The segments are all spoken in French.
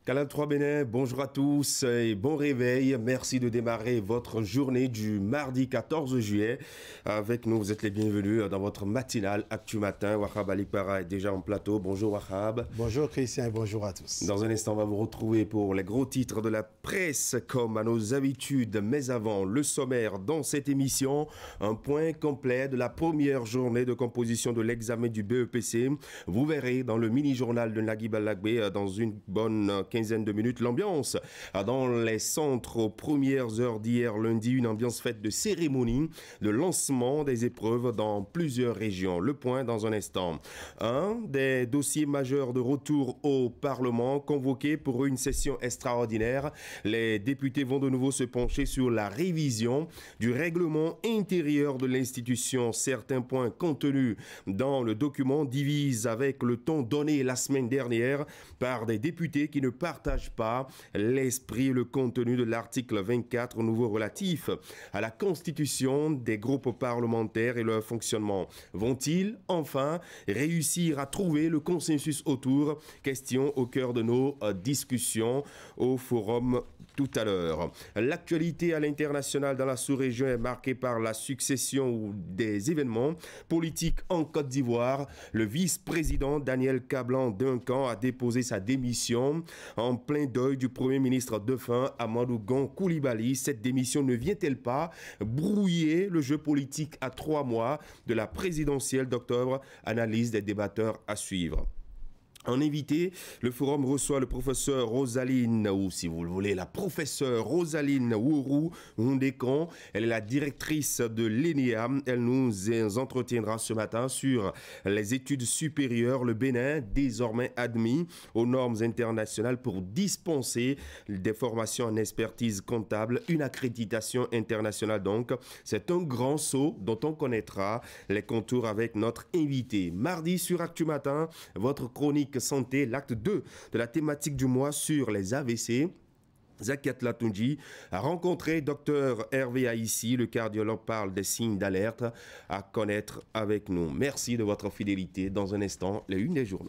Canal 3 Bénin, bonjour à tous et bon réveil. Merci de démarrer votre journée du mardi 14 juillet. Avec nous, vous êtes les bienvenus dans votre matinale Actu Matin. Wahab Alikpara est déjà en plateau. Bonjour Wahab. Bonjour Christian et bonjour à tous. Dans un instant, on va vous retrouver pour les gros titres de la presse comme à nos habitudes. Mais avant, le sommaire dans cette émission, un point complet de la première journée de composition de l'examen du BEPC. Vous verrez dans le mini-journal de Nagui Balagbe dans une bonne quinzaine de minutes l'ambiance dans les centres aux premières heures d'hier lundi, une ambiance faite de cérémonie de lancement des épreuves dans plusieurs régions. Le point dans un instant. Un des dossiers majeurs de retour au Parlement convoqué pour une session extraordinaire. Les députés vont de nouveau se pencher sur la révision du règlement intérieur de l'institution. Certains points contenus dans le document divisent avec le ton donné la semaine dernière par des députés qui ne partagent pas l'esprit et le contenu de l'article 24 nouveau relatif à la constitution des groupes parlementaires et leur fonctionnement. Vont-ils enfin réussir à trouver le consensus autour? Question au cœur de nos discussions au forum tout à l'heure. L'actualité à l'international dans la sous-région est marquée par la succession des événements politiques en Côte d'Ivoire. Le vice-président Daniel Kablan-Duncan a déposé sa démission en plein deuil du Premier ministre défunt Amadou Gon Coulibaly. Cette démission ne vient-elle pas brouiller le jeu politique à 3 mois de la présidentielle d'octobre? Analyse des débatteurs à suivre. En invité, le forum reçoit le professeur Rosaline, ou si vous le voulez, la professeure Rosaline Wourou Ndekon. Elle est la directrice de l'ENEA. Elle nous entretiendra ce matin sur les études supérieures. Le Bénin, désormais admis aux normes internationales pour dispenser des formations en expertise comptable, une accréditation internationale donc. C'est un grand saut dont on connaîtra les contours avec notre invité. Mardi sur Actu Matin, votre chronique santé, l'acte 2 de la thématique du mois sur les AVC. Zakiat Latunji a rencontré Dr Hervé Haïssi, le cardiologue parle des signes d'alerte à connaître avec nous. Merci de votre fidélité. Dans un instant, les unes des journaux.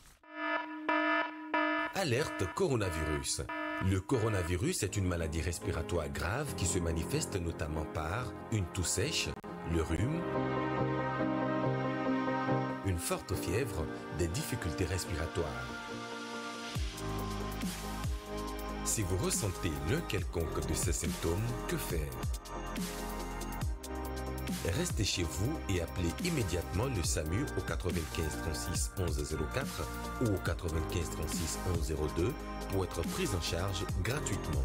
Alerte coronavirus. Le coronavirus est une maladie respiratoire grave qui se manifeste notamment par une toux sèche, le rhume, une forte fièvre, des difficultés respiratoires. Si vous ressentez l'un quelconque de ces symptômes, que faire? Restez chez vous et appelez immédiatement le SAMU au 95 36 11 04 ou au 95 36 11 02 pour être pris en charge gratuitement.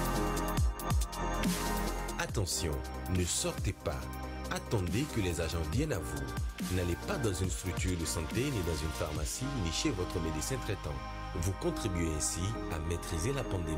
Attention, ne sortez pas. Attendez que les agents viennent à vous. N'allez pas dans une structure de santé, ni dans une pharmacie, ni chez votre médecin traitant. Vous contribuez ainsi à maîtriser la pandémie.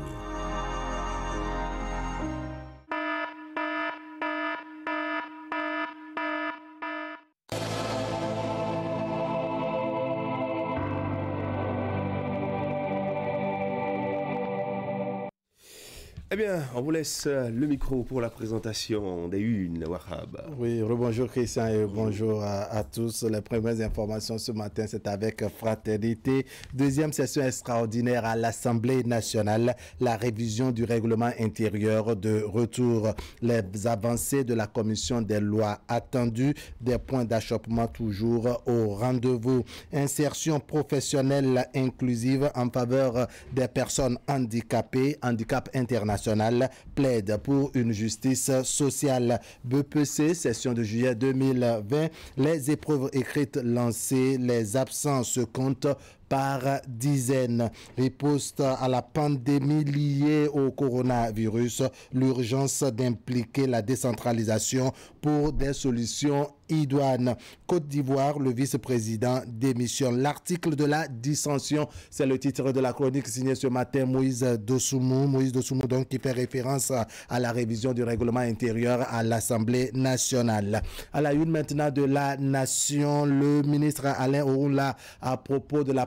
Eh bien, on vous laisse le micro pour la présentation des unes, Wahab. Oui, rebonjour Christian et bonjour à tous. Les premières informations ce matin, c'est avec Fraternité. Deuxième session extraordinaire à l'Assemblée nationale. La révision du règlement intérieur de retour. Les avancées de la commission des lois attendues. Des points d'achoppement toujours au rendez-vous. Insertion professionnelle inclusive en faveur des personnes handicapées. Handicap international plaide pour une justice sociale. BEPC, session de juillet 2020, les épreuves écrites lancées, les absents se comptent par dizaines. Riposte à la pandémie liée au coronavirus, l'urgence d'impliquer la décentralisation pour des solutions idoines. Côte d'Ivoire, le vice-président démissionne. L'article de la dissension, c'est le titre de la chronique signée ce matin Moïse Dosoumou. Moïse Dosoumou donc qui fait référence à la révision du règlement intérieur à l'Assemblée nationale. À la une maintenant de la Nation, le ministre Alain Ouroula à propos de la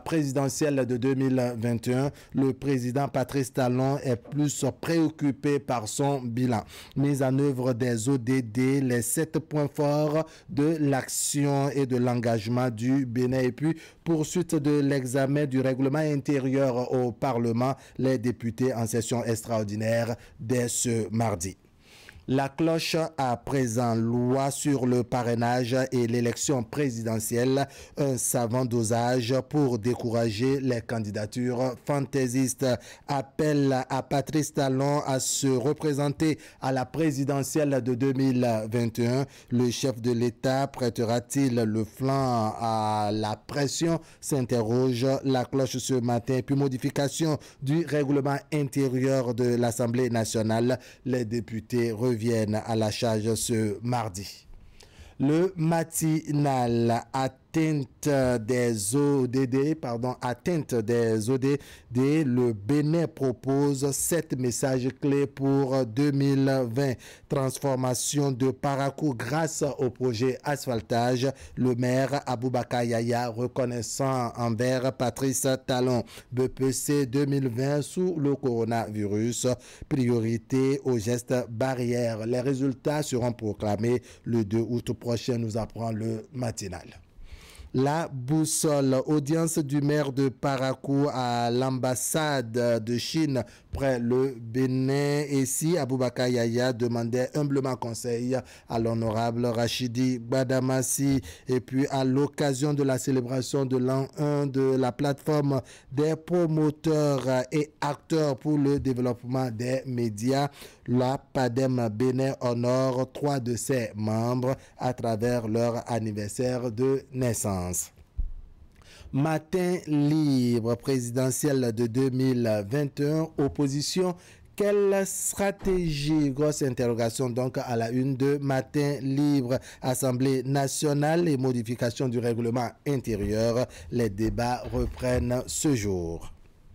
présidentielle de 2021, le président Patrice Talon est plus préoccupé par son bilan. Mise en œuvre des ODD, les 7 points forts de l'action et de l'engagement du Bénin. Et puis, poursuite de l'examen du règlement intérieur au Parlement, les députés en session extraordinaire dès ce mardi. La cloche à présent, loi sur le parrainage et l'élection présidentielle, un savant dosage pour décourager les candidatures fantaisistes. Appel à Patrice Talon à se représenter à la présidentielle de 2021. Le chef de l'État prêtera-t-il le flanc à la pression, s'interroge la cloche ce matin. Puis modification du règlement intérieur de l'Assemblée nationale. Les députés reviennent à la charge ce mardi. Le matinal atteinte des ODD, le Bénin propose 7 messages clés pour 2020. Transformation de Parakou grâce au projet asphaltage. Le maire Aboubakar Yaya reconnaissant envers Patrice Talon. BPC 2020 sous le coronavirus. Priorité aux gestes barrières. Les résultats seront proclamés le 2 août prochain, nous apprend le matinal. La boussole, audience du maire de Parakou à l'ambassade de Chine près le Bénin. Ici, Aboubakar Yaya demandait humblement conseil à l'honorable Rachidi Badamassi. Et puis, à l'occasion de la célébration de l'an 1 de la plateforme des promoteurs et acteurs pour le développement des médias, la PADEM Bénin honore 3 de ses membres à travers leur anniversaire de naissance. Matin libre présidentiel de 2021, opposition, quelle stratégie? Grosse interrogation donc à la une de Matin libre. Assemblée nationale et modification du règlement intérieur. Les débats reprennent ce jour.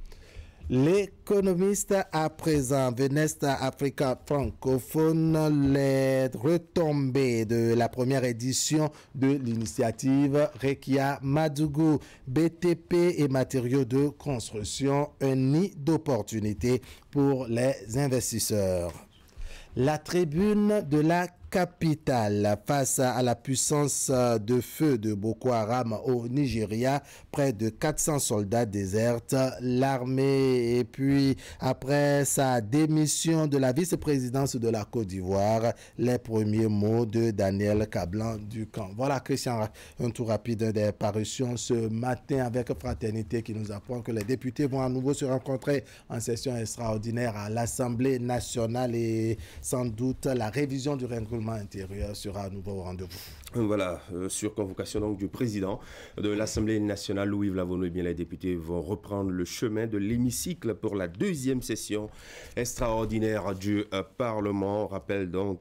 L'économiste à présent, Venest Africa francophone, les retombées de la première édition de l'initiative Rekia Madougou, BTP et matériaux de construction, un nid d'opportunités pour les investisseurs. La tribune de la capitale face à la puissance de feu de Boko Haram au Nigeria, près de 400 soldats désertent l'armée. Et puis, après sa démission de la vice-présidence de la Côte d'Ivoire, les premiers mots de Daniel Kablan du camp. Voilà, Christian, un tour rapide des parutions ce matin avec Fraternité qui nous apprend que les députés vont à nouveau se rencontrer en session extraordinaire à l'Assemblée nationale et sans doute la révision du règlement intérieur sera à nouveau au rendez-vous. Voilà, sur convocation donc du président de l'Assemblée nationale, Louis-Yves Lavonneau, bien les députés vont reprendre le chemin de l'hémicycle pour la deuxième session extraordinaire du Parlement. On rappelle donc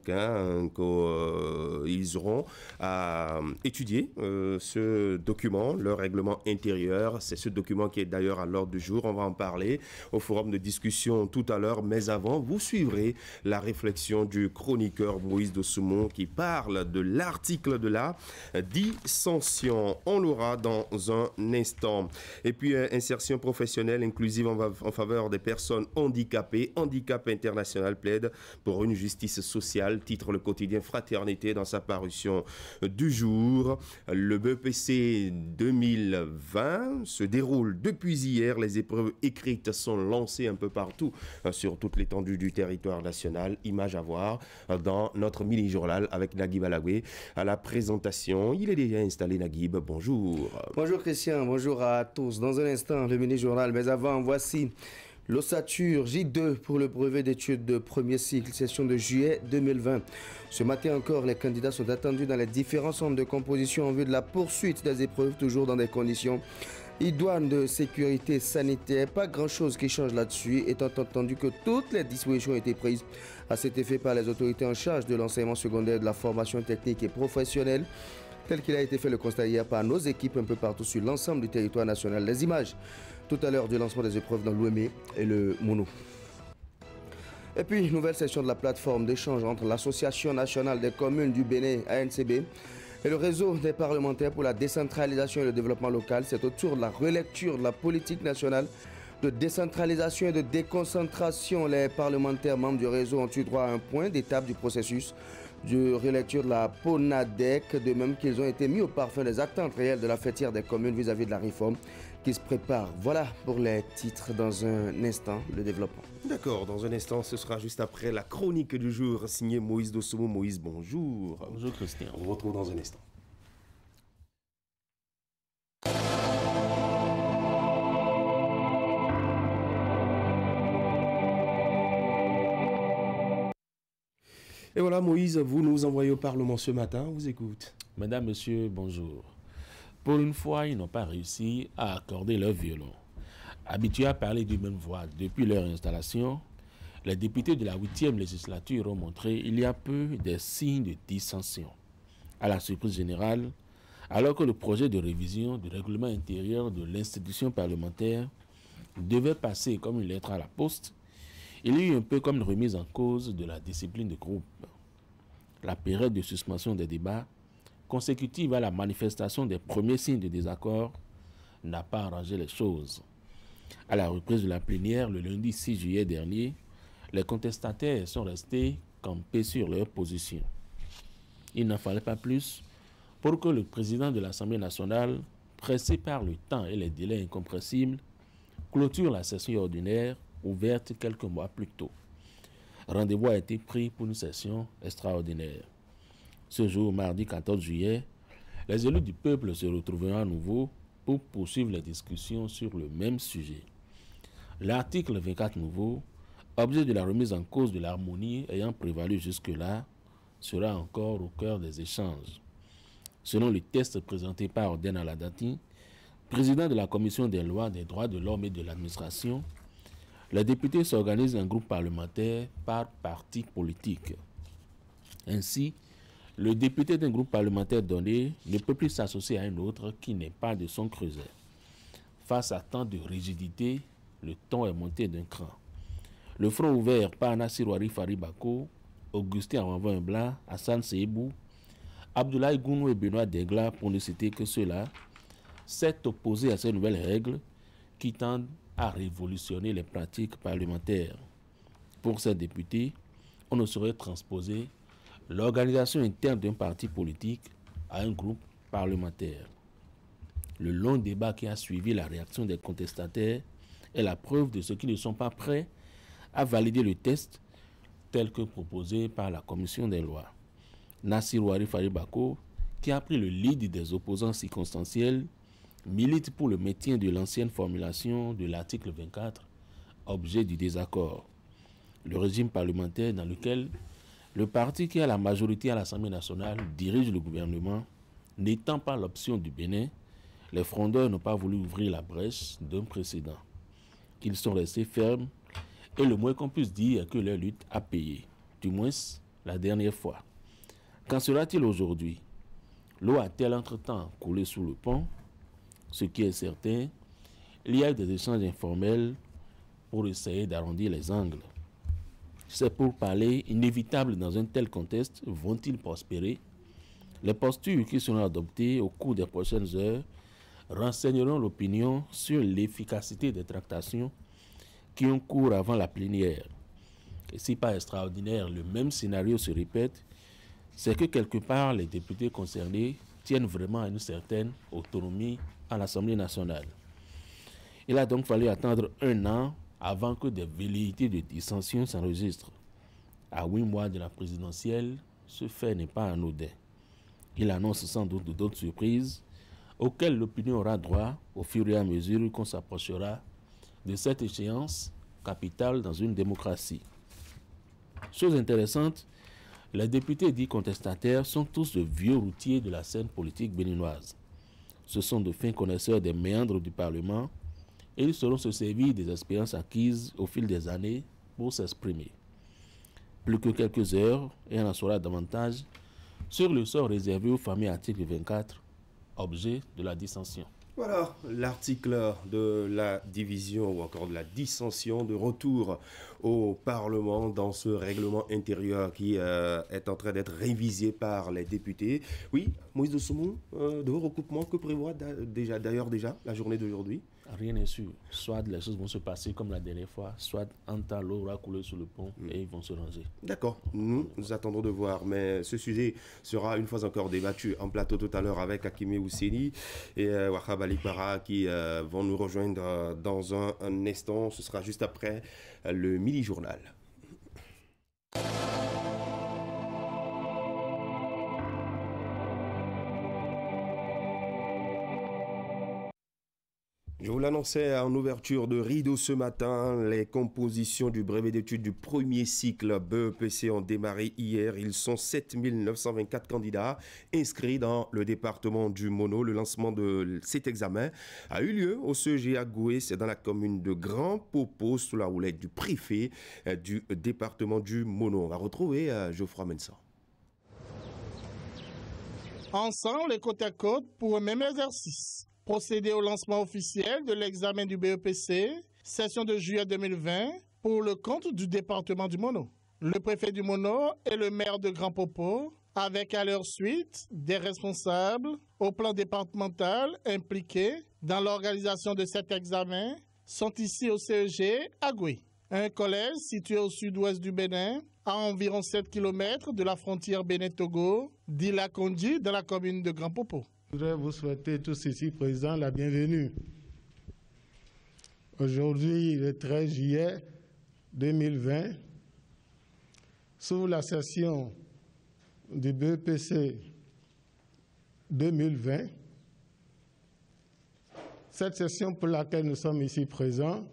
qu'ils auront à étudier ce document, le règlement intérieur. C'est ce document qui est d'ailleurs à l'ordre du jour. On va en parler au forum de discussion tout à l'heure. Mais avant, vous suivrez la réflexion du chroniqueur Moïse Dossoumon qui parle de l'article de la dissension. On l'aura dans un instant. Et puis, insertion professionnelle inclusive en faveur des personnes handicapées. Handicap International plaide pour une justice sociale, titre le quotidien Fraternité dans sa parution du jour. Le BEPC 2020 se déroule depuis hier. Les épreuves écrites sont lancées un peu partout sur toute l'étendue du territoire national. Image à voir dans notre mini-journal avec Naguib Alagoué à la présentation. Il est déjà installé, Naguib. Bonjour. Bonjour Christian, bonjour à tous. Dans un instant, le mini-journal. Mais avant, voici l'ossature J2 pour le brevet d'études de premier cycle, session de juillet 2020. Ce matin encore, les candidats sont attendus dans les différents centres de composition en vue de la poursuite des épreuves, toujours dans des conditions idoines de sécurité sanitaire. Pas grand-chose qui change là-dessus, étant entendu que toutes les dispositions ont été prises à cet effet par les autorités en charge de l'enseignement secondaire, de la formation technique et professionnelle, tel qu'il a été fait le constat hier par nos équipes un peu partout sur l'ensemble du territoire national. Les images tout à l'heure du lancement des épreuves dans l'Ouémé et le Mounou. Et puis, nouvelle session de la plateforme d'échange entre l'Association nationale des communes du Bénin, ANCB, Et le réseau des parlementaires pour la décentralisation et le développement local, c'est autour de la relecture de la politique nationale de décentralisation et de déconcentration. Les parlementaires membres du réseau ont eu droit à un point d'étape du processus de relecture de la PONADEC, de même qu'ils ont été mis au parfum des attentes réelles de la fêtière des communes vis-à-vis de la réforme qui se prépare. Voilà pour les titres. Dans un instant, le développement. D'accord, dans un instant, ce sera juste après la chronique du jour signée Moïse Dossoumo. Moïse, bonjour. Bonjour Christian. On vous retrouve dans un instant. Et voilà, Moïse, vous nous envoyez au Parlement ce matin. On vous écoute. Mesdames, Messieurs, bonjour. Pour une fois, ils n'ont pas réussi à accorder leur violon. Habitués à parler d'une même voix depuis leur installation, les députés de la 8e législature ont montré il y a peu des signes de dissension. À la surprise générale, alors que le projet de révision du règlement intérieur de l'institution parlementaire devait passer comme une lettre à la poste, il y a eu un peu comme une remise en cause de la discipline de groupe. La période de suspension des débats, consécutive à la manifestation des premiers signes de désaccord, n'a pas arrangé les choses. À la reprise de la plénière le lundi 6 juillet dernier, les contestataires sont restés campés sur leur position. Il n'en fallait pas plus pour que le président de l'Assemblée nationale, pressé par le temps et les délais incompressibles, clôture la session ordinaire ouverte quelques mois plus tôt. Rendez-vous a été pris pour une session extraordinaire. Ce jour, mardi 14 juillet, les élus du peuple se retrouveront à nouveau pour poursuivre les discussions sur le même sujet. L'article 24 nouveau, objet de la remise en cause de l'harmonie ayant prévalu jusque-là, sera encore au cœur des échanges. Selon le texte présenté par Oden Aladati, président de la Commission des lois, des droits de l'homme et de l'administration, les députés s'organisent en groupe parlementaire par parti politique. Ainsi, le député d'un groupe parlementaire donné ne peut plus s'associer à un autre qui n'est pas de son creuset. Face à tant de rigidité, le ton est monté d'un cran. Le front ouvert par Nassir Ouari Faribako, Augustin Awanvan-Blanc, Hassan Seibou, Abdoulaye Gounou et Benoît Degla, pour ne citer que ceux-là, s'est opposé à ces nouvelles règles qui tendent à révolutionner les pratiques parlementaires. Pour ces députés, on ne saurait transposer l'organisation interne d'un parti politique à un groupe parlementaire. Le long débat qui a suivi la réaction des contestataires est la preuve de ceux qui ne sont pas prêts à valider le texte tel que proposé par la commission des lois. Nassir Ouari Faribako, qui a pris le lead des opposants circonstanciels, milite pour le maintien de l'ancienne formulation de l'article 24, objet du désaccord. Le régime parlementaire dans lequel le parti qui a la majorité à l'Assemblée nationale dirige le gouvernement, n'étant pas l'option du Bénin, les frondeurs n'ont pas voulu ouvrir la brèche d'un précédent. Ils sont restés fermes et le moins qu'on puisse dire est que leur lutte a payé, du moins la dernière fois. Qu'en sera-t-il aujourd'hui? L'eau a-t-elle entre-temps coulé sous le pont? Ce qui est certain, il y a eu des échanges informels pour essayer d'arrondir les angles. C'est pour parler inévitable dans un tel contexte, vont-ils prospérer? Les postures qui seront adoptées au cours des prochaines heures renseigneront l'opinion sur l'efficacité des tractations qui ont cours avant la plénière. Et si pas extraordinaire, le même scénario se répète, c'est que quelque part les députés concernés tiennent vraiment à une certaine autonomie à l'Assemblée nationale. Il a donc fallu attendre 1 an avant que des velléités de dissension s'enregistrent. À 8 mois de la présidentielle, ce fait n'est pas anodin. Il annonce sans doute d'autres surprises auxquelles l'opinion aura droit au fur et à mesure qu'on s'approchera de cette échéance capitale dans une démocratie. Chose intéressante, les députés dits contestataires sont tous de vieux routiers de la scène politique béninoise. Ce sont de fins connaisseurs des méandres du Parlement et ils sauront se servir des expériences acquises au fil des années pour s'exprimer. Plus que quelques heures et on en saura davantage sur le sort réservé aux familles article 24, objet de la dissension. Voilà l'article de la division ou encore de la dissension de retour au Parlement dans ce règlement intérieur qui est en train d'être révisé par les députés. Oui, Moïse de Soumou, de recoupement, que prévoit déjà la journée d'aujourd'hui? Rien n'est sûr. Soit les choses vont se passer comme la dernière fois, soit un tas l'eau va couler sur le pont et ils vont se ranger. D'accord, nous attendons de voir, mais ce sujet sera une fois encore débattu en plateau tout à l'heure avec Hakimi Ousseni et Wahab Ali Para qui vont nous rejoindre dans un instant. Ce sera juste après le mini-journal. Je vous l'annonçais en ouverture de rideau ce matin, les compositions du brevet d'études du premier cycle BEPC ont démarré hier. Ils sont 7 924 candidats inscrits dans le département du Mono. Le lancement de cet examen a eu lieu au CEG Agoué, c'est dans la commune de Grand Popo, sous la houlette du préfet du département du Mono. On va retrouver Geoffroy Mensan. Ensemble et côte à côte pour un même exercice. Procéder au lancement officiel de l'examen du BEPC, session de juillet 2020, pour le compte du département du Mono. Le préfet du Mono et le maire de Grand Popo, avec à leur suite des responsables au plan départemental impliqués dans l'organisation de cet examen, sont ici au CEG Agoué, un collège situé au sud-ouest du Bénin, à environ 7 km de la frontière Bénin-Togo, d'Ila-Kondi, dans la commune de Grand Popo. Je voudrais vous souhaiter tous ici présents la bienvenue. Aujourd'hui, le 13 juillet 2020, sous la session du BEPC 2020, cette session pour laquelle nous sommes ici présents,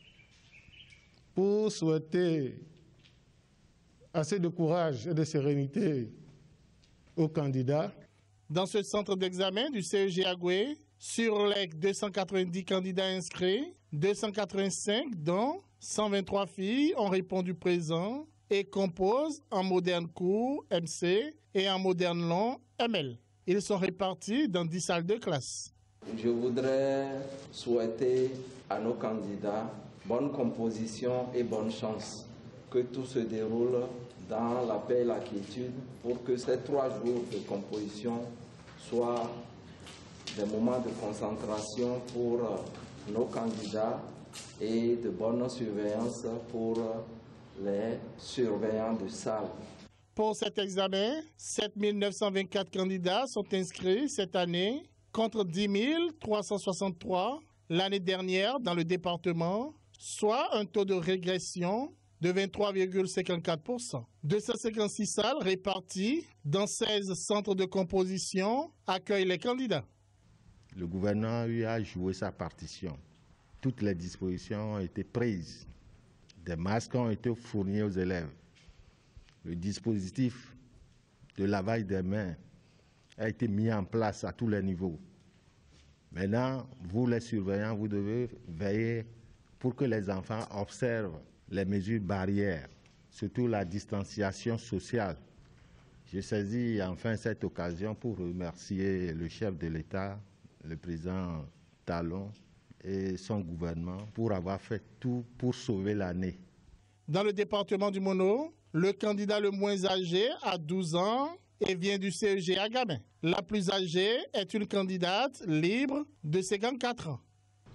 pour souhaiter assez de courage et de sérénité aux candidats. Dans ce centre d'examen du CEG Agoué, sur les 290 candidats inscrits, 285 dont 123 filles ont répondu présent et composent en moderne court MC et en moderne long ML. Ils sont répartis dans 10 salles de classe. Je voudrais souhaiter à nos candidats bonne composition et bonne chance. Que tout se déroule dans la paix et la quiétude pour que ces 3 jours de composition soient des moments de concentration pour nos candidats et de bonne surveillance pour les surveillants de salle. Pour cet examen, 7 924 candidats sont inscrits cette année contre 10 363 l'année dernière dans le département, soit un taux de régression de 23,54%. 256 salles réparties dans 16 centres de composition accueillent les candidats. Le gouvernement a joué sa partition. Toutes les dispositions ont été prises. Des masques ont été fournis aux élèves. Le dispositif de lavage des mains a été mis en place à tous les niveaux. Maintenant, vous les surveillants, vous devez veiller pour que les enfants observent les mesures barrières, surtout la distanciation sociale. J'ai saisi enfin cette occasion pour remercier le chef de l'État, le président Talon et son gouvernement pour avoir fait tout pour sauver l'année. Dans le département du Mono, le candidat le moins âgé a 12 ans et vient du CEG Agamin. La plus âgée est une candidate libre de 54 ans.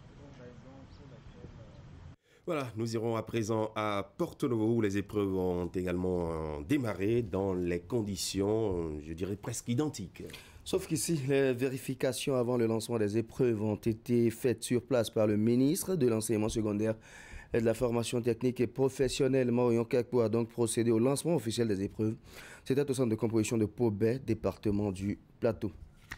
Voilà, nous irons à présent à Porto-Novo où les épreuves ont également démarré dans les conditions, je dirais, presque identiques. Sauf qu'ici, les vérifications avant le lancement des épreuves ont été faites sur place par le ministre de l'Enseignement secondaire et de la formation technique et professionnelle, Marion Kakpo, a donc procédé au lancement officiel des épreuves. C'était au centre de composition de Pobet, département du Plateau.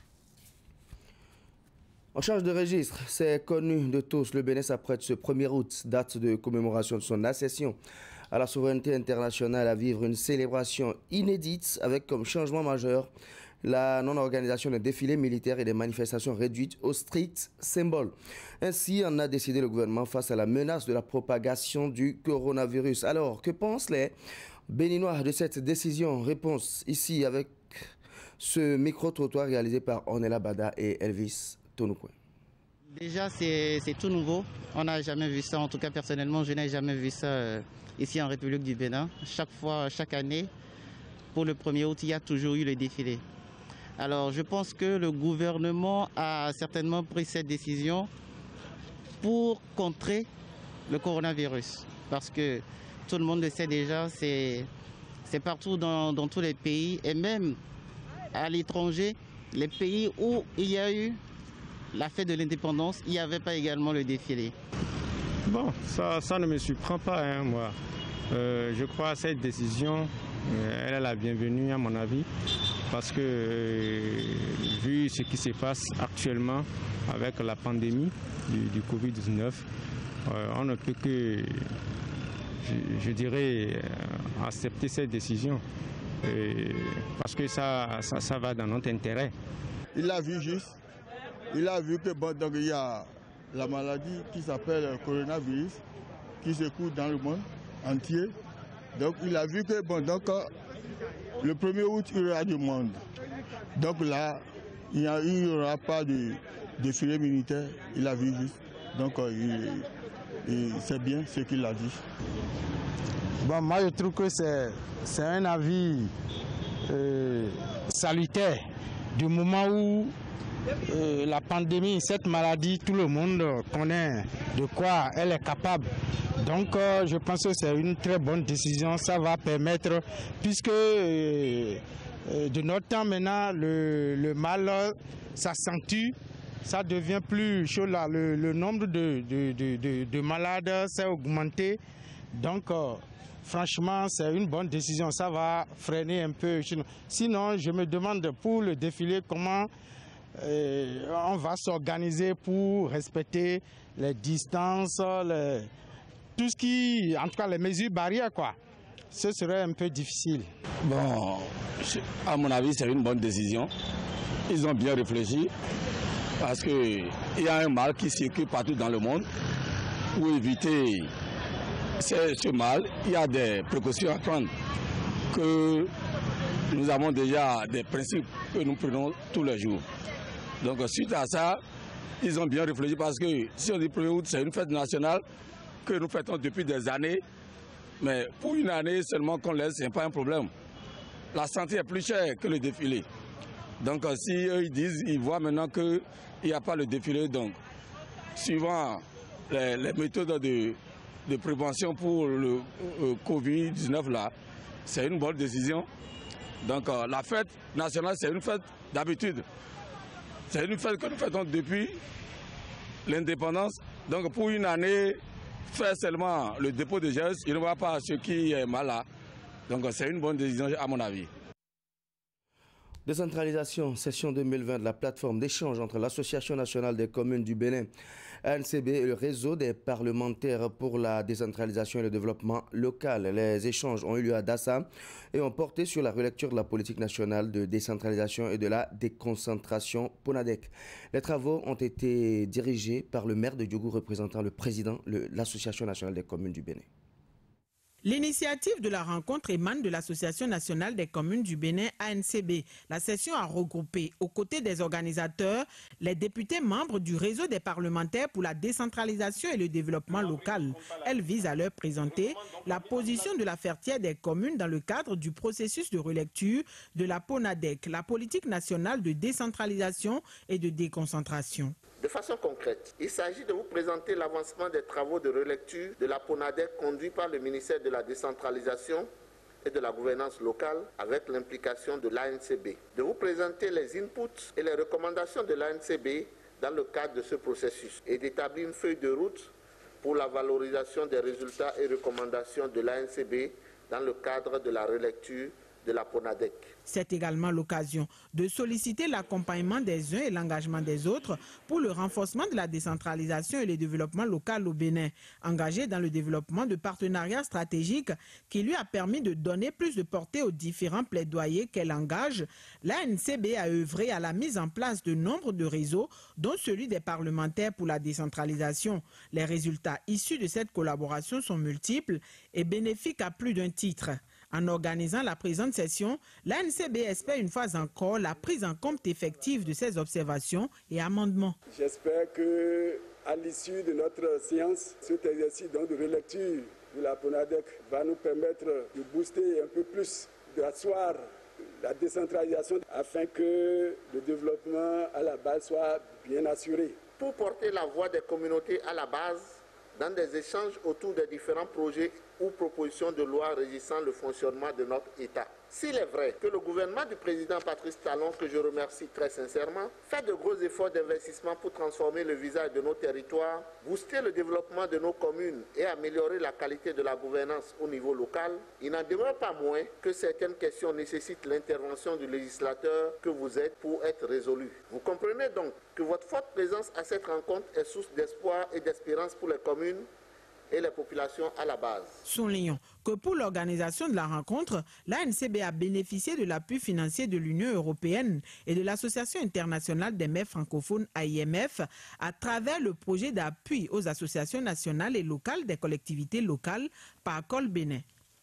En charge de registre, c'est connu de tous, le Bénin s'apprête ce 1er août, date de commémoration de son accession à la souveraineté internationale, à vivre une célébration inédite avec comme changement majeur la non-organisation des défilés militaires et des manifestations réduites au strict symbole. Ainsi en a décidé le gouvernement face à la menace de la propagation du coronavirus. Alors, que pensent les Béninois de cette décision? Réponse ici avec ce micro-trottoir réalisé par Ornella Bada et Elvis Tonoukouen. Déjà, c'est tout nouveau. On n'a jamais vu ça. En tout cas, personnellement, je n'ai jamais vu ça ici en République du Bénin. Chaque fois, chaque année, pour le 1er août, il y a toujours eu le défilé. Alors, je pense que le gouvernement a certainement pris cette décision pour contrer le coronavirus. Parce que tout le monde le sait déjà, c'est partout dans tous les pays et même à l'étranger, les pays où il y a eu la fête de l'indépendance, il n'y avait pas également le défilé. Bon, ça ne me surprend pas, hein, moi. Je crois à cette décision, elle est la bienvenue à mon avis, parce que vu ce qui se passe actuellement avec la pandémie du Covid-19, on ne peut que, je dirais, accepter cette décision, parce que ça va dans notre intérêt. Il a vu juste. Il a vu que bon, donc, il y a la maladie qui s'appelle le coronavirus qui se court dans le monde entier. Donc il a vu que bon, donc, le 1er août, il y aura du monde. Donc là, il n'y aura pas de défilé militaire. Il a vu juste. Donc c'est bien ce qu'il a dit. Bon, moi je trouve que c'est un avis salutaire du moment où la pandémie, cette maladie, tout le monde connaît de quoi elle est capable. Donc je pense que c'est une très bonne décision. Ça va permettre, puisque de notre temps maintenant, le mal s'accentue, ça devient plus chaud là. Le nombre de malades s'est augmenté. Donc franchement, c'est une bonne décision. Ça va freiner un peu. Sinon, je me demande pour le défilé comment on va s'organiser pour respecter les distances, tout ce qui, en tout cas les mesures barrières, quoi. Ce serait un peu difficile. Bon, à mon avis, c'est une bonne décision. Ils ont bien réfléchi parce qu'il y a un mal qui circule partout dans le monde. Pour éviter ce mal, il y a des précautions à prendre. Que nous avons déjà des principes que nous prenons tous les jours. Donc suite à ça, ils ont bien réfléchi parce que si on dit 1er août, c'est une fête nationale que nous fêtons depuis des années. Mais pour une année seulement qu'on laisse, ce n'est pas un problème. La santé est plus chère que le défilé. Donc si eux ils disent, ils voient maintenant qu'il n'y a pas le défilé, donc suivant les méthodes de prévention pour le Covid-19 là, c'est une bonne décision. Donc la fête nationale, c'est une fête d'habitude. C'est une fête que nous faisons depuis l'indépendance. Donc pour une année, faire seulement le dépôt de gestes, il ne va pas ce qui est mal là. Donc c'est une bonne décision à mon avis. Décentralisation, session 2020 de la plateforme d'échange entre l'Association nationale des communes du Bénin, ANCB, et le réseau des parlementaires pour la décentralisation et le développement local. Les échanges ont eu lieu à Dassa et ont porté sur la relecture de la politique nationale de décentralisation et de la déconcentration PONADEC. Les travaux ont été dirigés par le maire de Diougou représentant le président de l'Association nationale des communes du Bénin. L'initiative de la rencontre émane de l'Association nationale des communes du Bénin, ANCB. La session a regroupé, aux côtés des organisateurs, les députés membres du réseau des parlementaires pour la décentralisation et le développement local. Elle vise à leur présenter la position de la Fertière des communes dans le cadre du processus de relecture de la PONADEC, la politique nationale de décentralisation et de déconcentration. De façon concrète, il s'agit de vous présenter l'avancement des travaux de relecture de la PONADEC conduits par le ministère de la Décentralisation et de la gouvernance locale avec l'implication de l'ANCB. De vous présenter les inputs et les recommandations de l'ANCB dans le cadre de ce processus et d'établir une feuille de route pour la valorisation des résultats et recommandations de l'ANCB dans le cadre de la relecture de la PONADEC. C'est également l'occasion de solliciter l'accompagnement des uns et l'engagement des autres pour le renforcement de la décentralisation et le développement local au Bénin, engagé dans le développement de partenariats stratégiques qui lui a permis de donner plus de portée aux différents plaidoyers qu'elle engage. L'ANCB a œuvré à la mise en place de nombre de réseaux, dont celui des parlementaires pour la décentralisation. Les résultats issus de cette collaboration sont multiples et bénéfiques à plus d'un titre. En organisant la présente session, l'ANCB espère une fois encore la prise en compte effective de ces observations et amendements. J'espère qu'à l'issue de notre séance, cet exercice de relecture de la PONADEC va nous permettre de booster un peu plus, d'asseoir la décentralisation afin que le développement à la base soit bien assuré. Pour porter la voix des communautés à la base, dans des échanges autour des différents projets ou propositions de loi régissant le fonctionnement de notre État. S'il est vrai que le gouvernement du président Patrice Talon, que je remercie très sincèrement, fait de gros efforts d'investissement pour transformer le visage de nos territoires, booster le développement de nos communes et améliorer la qualité de la gouvernance au niveau local, il n'en demeure pas moins que certaines questions nécessitent l'intervention du législateur que vous êtes pour être résolues. Vous comprenez donc que votre forte présence à cette rencontre est source d'espoir et d'espérance pour les communes et les populations à la base. Soulignons que pour l'organisation de la rencontre, l'ANCB a bénéficié de l'appui financier de l'Union européenne et de l'Association internationale des maires francophones AIMF à travers le projet d'appui aux associations nationales et locales des collectivités locales par Col Bénin.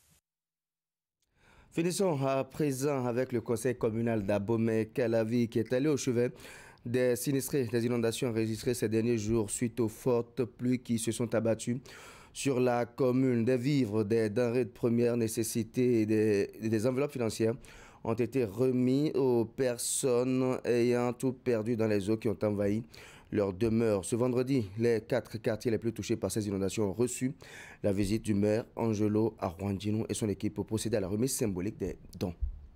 Finissons à présent avec le conseil communal d'Abomey-Calavi qui est allé au chevet des sinistrés des inondations enregistrées ces derniers jours suite aux fortes pluies qui se sont abattues sur la commune. Des vivres, des denrées de première nécessité et des enveloppes financières ont été remis aux personnes ayant tout perdu dans les eaux qui ont envahi leur demeure. Ce vendredi, les 4 quartiers les plus touchés par ces inondations ont reçu la visite du maire Angelo Arwandino et son équipe pour procéder à la remise symbolique des dons.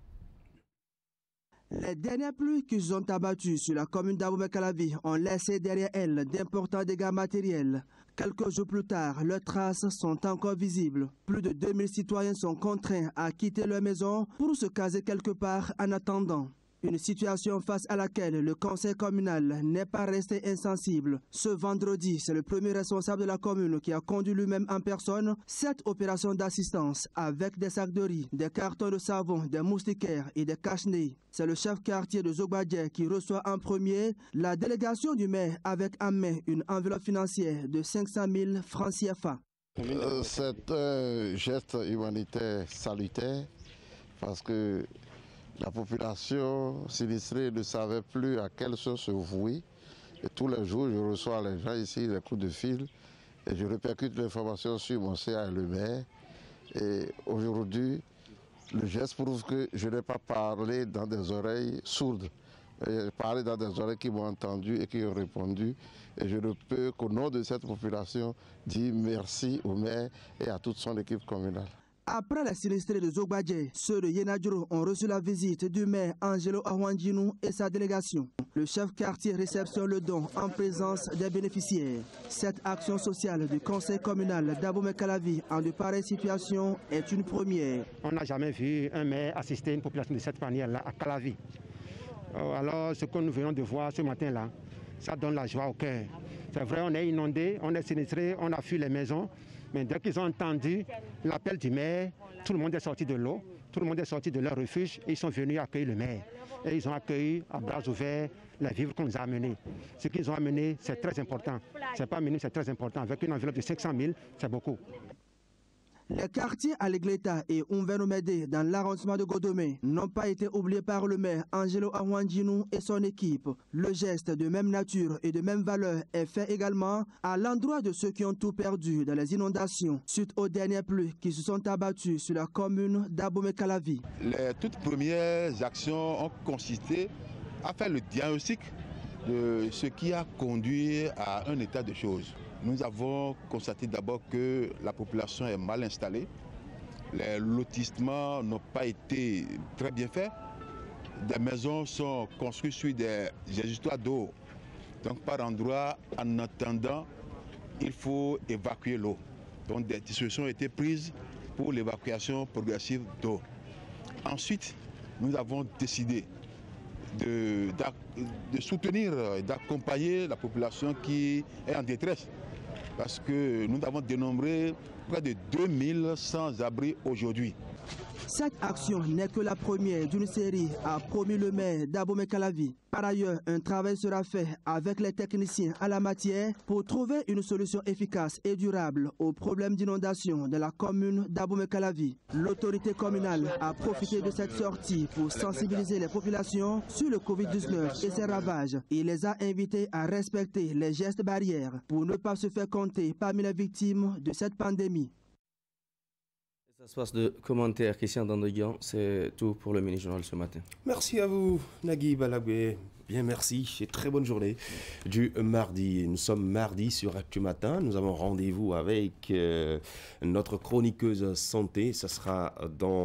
Les dernières pluies qui sont abattues sur la commune d'Abomey-Calavi ont laissé derrière elles d'importants dégâts matériels. Quelques jours plus tard, leurs traces sont encore visibles. Plus de 2000 citoyens sont contraints à quitter leur maison pour se caser quelque part en attendant. Une situation face à laquelle le conseil communal n'est pas resté insensible. Ce vendredi, c'est le premier responsable de la commune qui a conduit lui-même en personne cette opération d'assistance avec des sacs de riz, des cartons de savon, des moustiquaires et des cache-nez. C'est le chef quartier de Zogbadje qui reçoit en premier la délégation du maire avec en main une enveloppe financière de 500 000 francs CFA. C'est un geste humanitaire salutaire parce que la population sinistrée ne savait plus à quelle chose se vouer. Et tous les jours, je reçois les gens ici, des coups de fil, et je répercute l'information sur mon CA et le maire. Et aujourd'hui, le geste prouve que je n'ai pas parlé dans des oreilles sourdes. J'ai parlé dans des oreilles qui m'ont entendu et qui ont répondu. Et je ne peux qu'au nom de cette population dire merci au maire et à toute son équipe communale. Après les sinistrés de Zogbadje, ceux de Yenadjuro ont reçu la visite du maire Angelo Arwandino et sa délégation. Le chef quartier réceptionne le don en présence des bénéficiaires. Cette action sociale du conseil communal d'Abomey-Calavi en de pareilles situations est une première. On n'a jamais vu un maire assister une population de cette manière-là à Calavi. Alors ce que nous venons de voir ce matin-là, ça donne la joie au cœur. C'est vrai, on est inondé, on est sinistré, on a fui les maisons. Mais dès qu'ils ont entendu l'appel du maire, tout le monde est sorti de l'eau, tout le monde est sorti de leur refuge et ils sont venus accueillir le maire. Et ils ont accueilli à bras ouverts les vivres qu'on nous a amenés. Ce qu'ils ont amené, c'est très important. Ce n'est pas minime, c'est très important. Avec une enveloppe de 500 000, c'est beaucoup. Les quartiers Alegleta et Umvenomede dans l'arrondissement de Godomé n'ont pas été oubliés par le maire Angelo Arwandino et son équipe. Le geste de même nature et de même valeur est fait également à l'endroit de ceux qui ont tout perdu dans les inondations suite aux dernières pluies qui se sont abattues sur la commune d'Abomey-Calavi. Les toutes premières actions ont consisté à faire le diagnostic de ce qui a conduit à un état de choses. Nous avons constaté d'abord que la population est mal installée. Les lotissements n'ont pas été très bien faits. Des maisons sont construites sur des histoires d'eau. Donc par endroit, en attendant, il faut évacuer l'eau. Donc des dispositions ont été prises pour l'évacuation progressive d'eau. Ensuite, nous avons décidé de soutenir et d'accompagner la population qui est en détresse. Parce que nous avons dénombré près de 2100 abris aujourd'hui. Cette action n'est que la première d'une série, a promis le maire d'Abomey-Calavi. Par ailleurs, un travail sera fait avec les techniciens à la matière pour trouver une solution efficace et durable aux problèmes d'inondation de la commune d'Abomey-Calavi. L'autorité communale a profité de cette sortie pour sensibiliser les populations sur le Covid-19 et ses ravages. Il les a invités à respecter les gestes barrières pour ne pas se faire compter parmi les victimes de cette pandémie. Espace de commentaires, Christian Dandoguian, c'est tout pour le mini-journal ce matin. Merci à vous, Nagui Balagbe. Bien, merci et très bonne journée du mardi. Nous sommes mardi sur Actu Matin. Nous avons rendez-vous avec notre chroniqueuse santé. Ce sera dans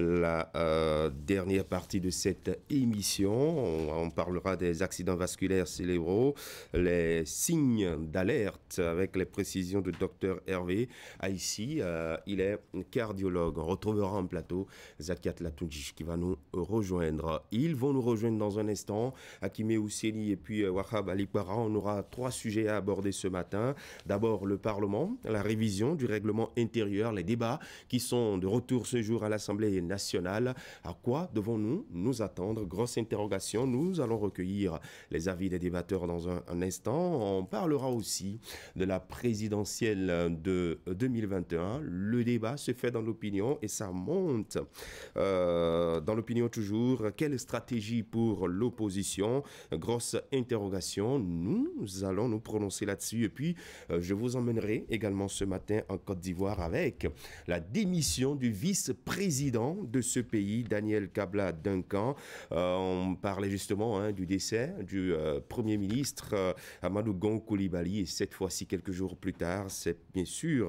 la dernière partie de cette émission. On parlera des accidents vasculaires cérébraux, les signes d'alerte avec les précisions de Dr Hervé. Ici, il est cardiologue. On retrouvera en plateau Zakiat Latounji qui va nous rejoindre. Ils vont nous rejoindre dans un instant. Akimé Ousseni et puis Wahab Alipara. On aura 3 sujets à aborder ce matin. D'abord, le Parlement, la révision du règlement intérieur, les débats qui sont de retour ce jour à l'Assemblée nationale. À quoi devons-nous nous attendre? Grosse interrogation. Nous allons recueillir les avis des débatteurs dans un instant. On parlera aussi de la présidentielle de 2021. Le débat se fait dans l'opinion et ça monte dans l'opinion toujours. Quelle stratégie pour l'opposition? Grosse interrogation. Nous allons nous prononcer là-dessus. Et puis, je vous emmènerai également ce matin en Côte d'Ivoire avec la démission du vice-président de ce pays, Daniel Kabla Duncan. On parlait justement du décès du Premier ministre Amadou Gon Coulibaly. Et cette fois-ci, quelques jours plus tard, c'est bien sûr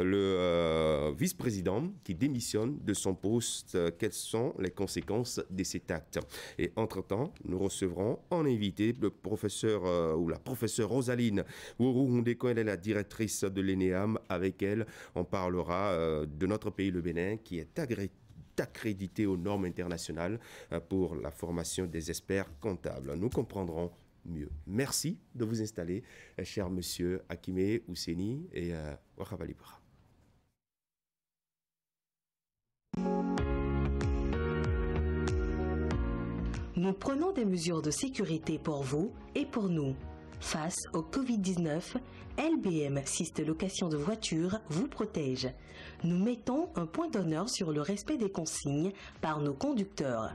le vice-président qui démissionne de son poste. Quelles sont les conséquences de cet acte? Et entre-temps, nous recevrons en invité le professeur ou la professeure Rosaline Ouroundeko. Elle est la directrice de l'ENEAM. Avec elle, on parlera de notre pays, le Bénin, qui est accrédité aux normes internationales pour la formation des experts comptables. Nous comprendrons mieux. Merci de vous installer, cher monsieur Akimé Ousseni et Wakabalibara. Nous prenons des mesures de sécurité pour vous et pour nous. Face au Covid-19, LBM Syste Location de Voitures vous protège. Nous mettons un point d'honneur sur le respect des consignes par nos conducteurs.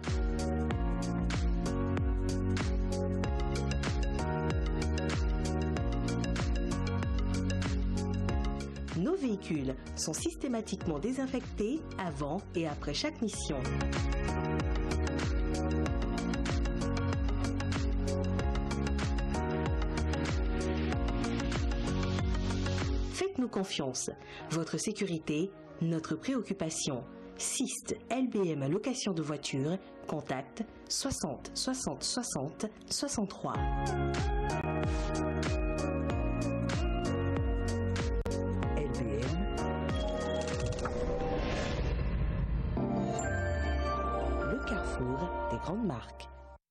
Nos véhicules sont systématiquement désinfectés avant et après chaque mission. Faites-nous confiance. Votre sécurité, notre préoccupation. Syste LBM Location de voitures, contact 60 60 60 63. LBM. Le carrefour des grandes marques.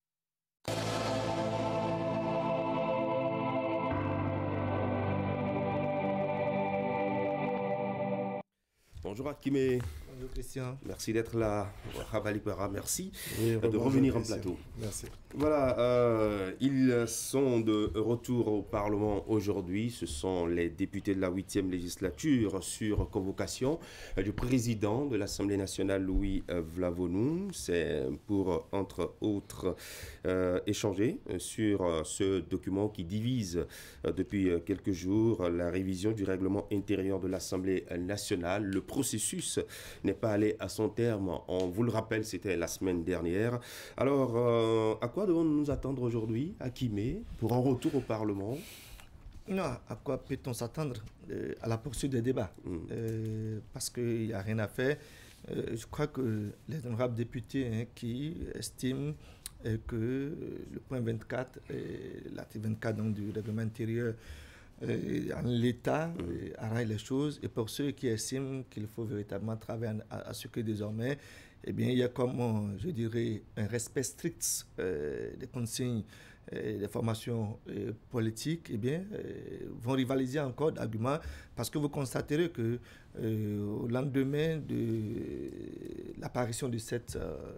Bonjour Akimé. Bonjour Christian. Merci d'être là. Ravalipara, merci de revenir en plateau. Merci. Voilà, ils sont de retour au Parlement aujourd'hui. Ce sont les députés de la 8e législature sur convocation du président de l'Assemblée nationale, Louis Vlavonou. C'est pour, entre autres, échanger sur ce document qui divise depuis quelques jours la révision du règlement intérieur de l'Assemblée nationale. Le processus n'est pas allé à son terme. On vous le rappelle, c'était la semaine dernière. Alors, à quoi devons-nous nous attendre aujourd'hui, Akimé, pour un retour au Parlement? Non, à quoi peut-on s'attendre? À la poursuite des débats. Parce qu'il n'y a rien à faire. Je crois que les honorables députés qui estiment que le point 24, l'article 24 donc, du règlement intérieur, l'État arrange les choses, et pour ceux qui estiment qu'il faut véritablement travailler à ce que désormais, eh bien, il y a comme, je dirais, un respect strict des consignes des formations politiques, eh bien, vont rivaliser encore d'arguments, parce que vous constaterez que au lendemain de l'apparition de cette,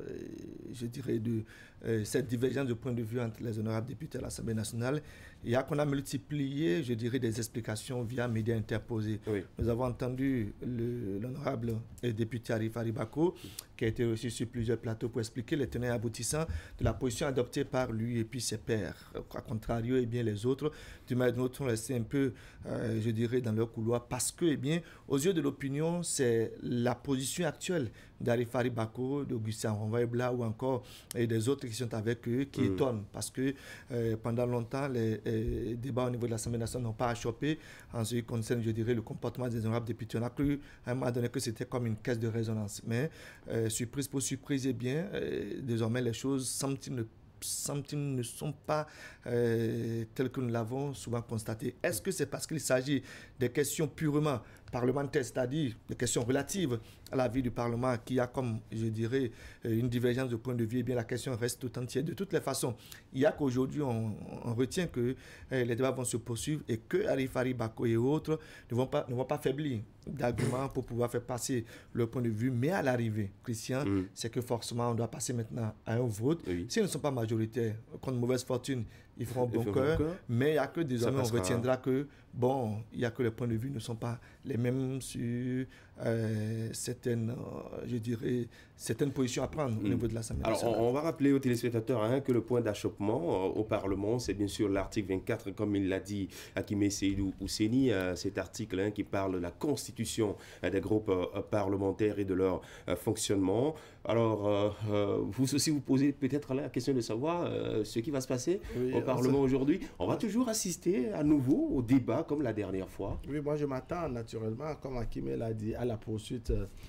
cette divergence de point de vue entre les honorables députés à l'Assemblée nationale, il y a qu'on a multiplié, je dirais, des explications via médias interposés. Oui. Nous avons entendu l'honorable député Arif Haribako, qui a été reçu sur plusieurs plateaux pour expliquer les tenants et aboutissants de la position adoptée par lui et puis ses pairs. A contrario, eh bien, les autres, du moins, nous sont restés un peu, je dirais, dans leur couloir, parce que, eh bien, aux yeux de l'opinion, c'est la position actuelle d'Arif Haribako, d'Augustin Ronvoy-Bla ou encore et des autres qui sont avec eux qui étonnent, parce que pendant longtemps, les débats au niveau de l'Assemblée nationale n'ont pas achoppé en ce qui concerne, je dirais, le comportement des honorables députés. On a cru à un moment donné que c'était comme une caisse de résonance. Mais surprise pour surprise, eh bien, désormais les choses semble-t-il ne sont pas telles que nous l'avons souvent constaté. Est-ce que c'est parce qu'il s'agit des questions purement parlementaires, c'est-à-dire des questions relatives à la vie du Parlement qui a comme, je dirais, une divergence de point de vue, eh bien la question reste tout entière. De toutes les façons, il y a qu'aujourd'hui, on retient que les débats vont se poursuivre et que Arif Haribako et autres ne vont pas faiblir d'arguments pour pouvoir faire passer leur point de vue. Mais à l'arrivée, Christian, c'est que forcément, on doit passer maintenant à un vote. Oui. S'ils ne sont pas majoritaires, contre mauvaise fortune, ils feront bon cœur. Mais il n'y a que désormais, on retiendra que, bon, il n'y a que les points de vue ne sont pas les mêmes sur certaines, je dirais, certaines positions à prendre au niveau de l'Assemblée nationale. Alors, on va rappeler aux téléspectateurs que le point d'achoppement au Parlement, c'est bien sûr l'article 24, comme il l'a dit Hakimé Seydou Ousseni, cet article qui parle de la constitution des groupes parlementaires et de leur fonctionnement. Alors, vous aussi, vous posez peut-être la question de savoir ce qui va se passer au Parlement aujourd'hui. On va toujours assister à nouveau au débat comme la dernière fois. Oui, moi je m'attends naturellement, comme Hakimé l'a dit, à la poursuite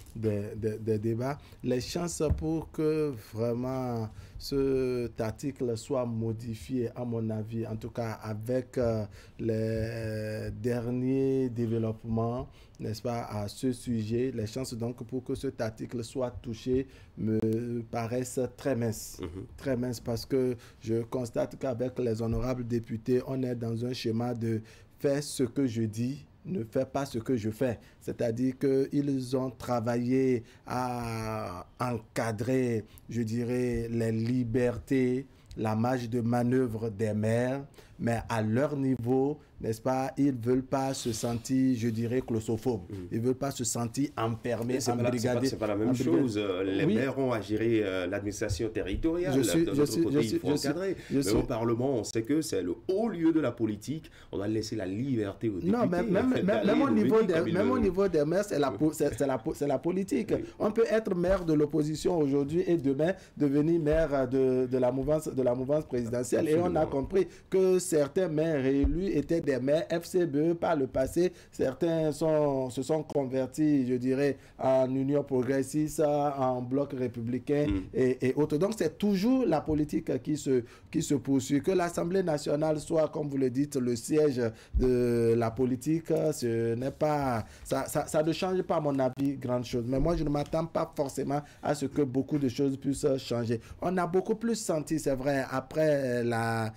des débats. Les chances pour que vraiment cet article soit modifié, à mon avis, en tout cas avec les derniers développements, n'est-ce pas, à ce sujet, les chances donc pour que cet article soit touché me paraissent très minces. Très minces, parce que je constate qu'avec les honorables députés, on est dans un schéma de faire ce que je dis, ne fais pas ce que je fais. C'est-à-dire qu'ils ont travaillé à encadrer, je dirais, les libertés, la marge de manœuvre des maires, mais à leur niveau, n'est-ce pas, ils ne veulent pas se sentir, je dirais, claustrophobes. Ils ne veulent pas se sentir enfermés, embrigadés. C'est pas la même chose. Les maires ont à gérer l'administration territoriale. Il faut encadrer. Mais au Parlement, on sait que c'est le haut lieu de la politique. On va laisser la liberté aux députés. Non, même au niveau des maires, c'est la politique. Oui. On peut être maire de l'opposition aujourd'hui et demain devenir maire de la mouvance présidentielle. Absolument. Et on a compris que certains maires réélus étaient des maires FCBE par le passé. Certains se sont convertis, je dirais, en union progressiste, en bloc républicain et autres. Donc, c'est toujours la politique qui se poursuit. Que l'Assemblée nationale soit, comme vous le dites, le siège de la politique, ce n'est pas... Ça ne change pas, à mon avis, grande chose. Mais moi, je ne m'attends pas forcément à ce que beaucoup de choses puissent changer. On a beaucoup plus senti, c'est vrai, après la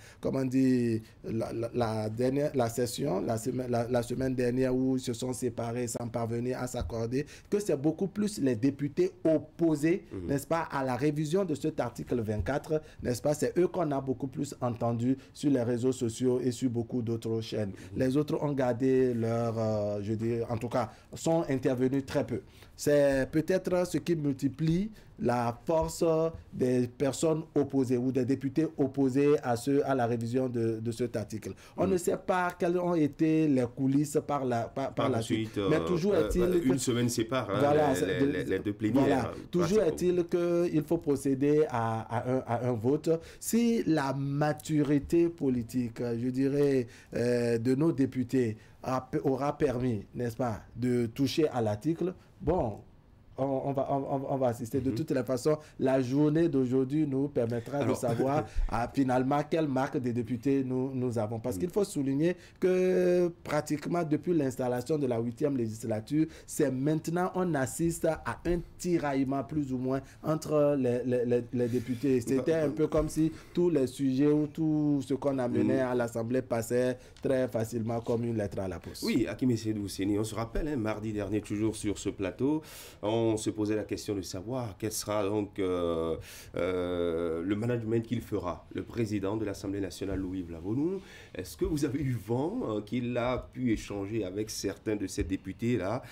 session, la semaine dernière où ils se sont séparés sans parvenir à s'accorder, que c'est beaucoup plus les députés opposés, n'est-ce pas, à la révision de cet article 24, n'est-ce pas, c'est eux qu'on a beaucoup plus entendu sur les réseaux sociaux et sur beaucoup d'autres chaînes. Les autres ont gardé leur, je dis, en tout cas, sont intervenus très peu. C'est peut-être ce qui multiplie la force des personnes opposées ou des députés opposés à la révision de cet article. On ne sait pas quelles ont été les coulisses par la suite. Mais toujours est-il une semaine sépare les deux plénières. Voilà. Toujours est-il qu'il faut procéder à un vote. Si la maturité politique, je dirais, de nos députés aura permis, n'est-ce pas, de toucher à l'article, bon, on va assister. De toutes les façons, la journée d'aujourd'hui nous permettra de savoir finalement quelle marque de députés nous avons. Parce qu'il faut souligner que pratiquement depuis l'installation de la 8e législature, c'est maintenant on assiste à un tiraillement plus ou moins entre les députés. C'était un peu comme si tous les sujets ou tout ce qu'on amenait à l'Assemblée passait très facilement comme une lettre à la poste. Oui, Hakim Seydou Seni, on se rappelle, mardi dernier, toujours sur ce plateau, on se posait la question de savoir quel sera donc le management qu'il fera, le président de l'Assemblée nationale, Louis Vlavonou. Est-ce que vous avez eu vent qu'il a pu échanger avec certains de ces députés-là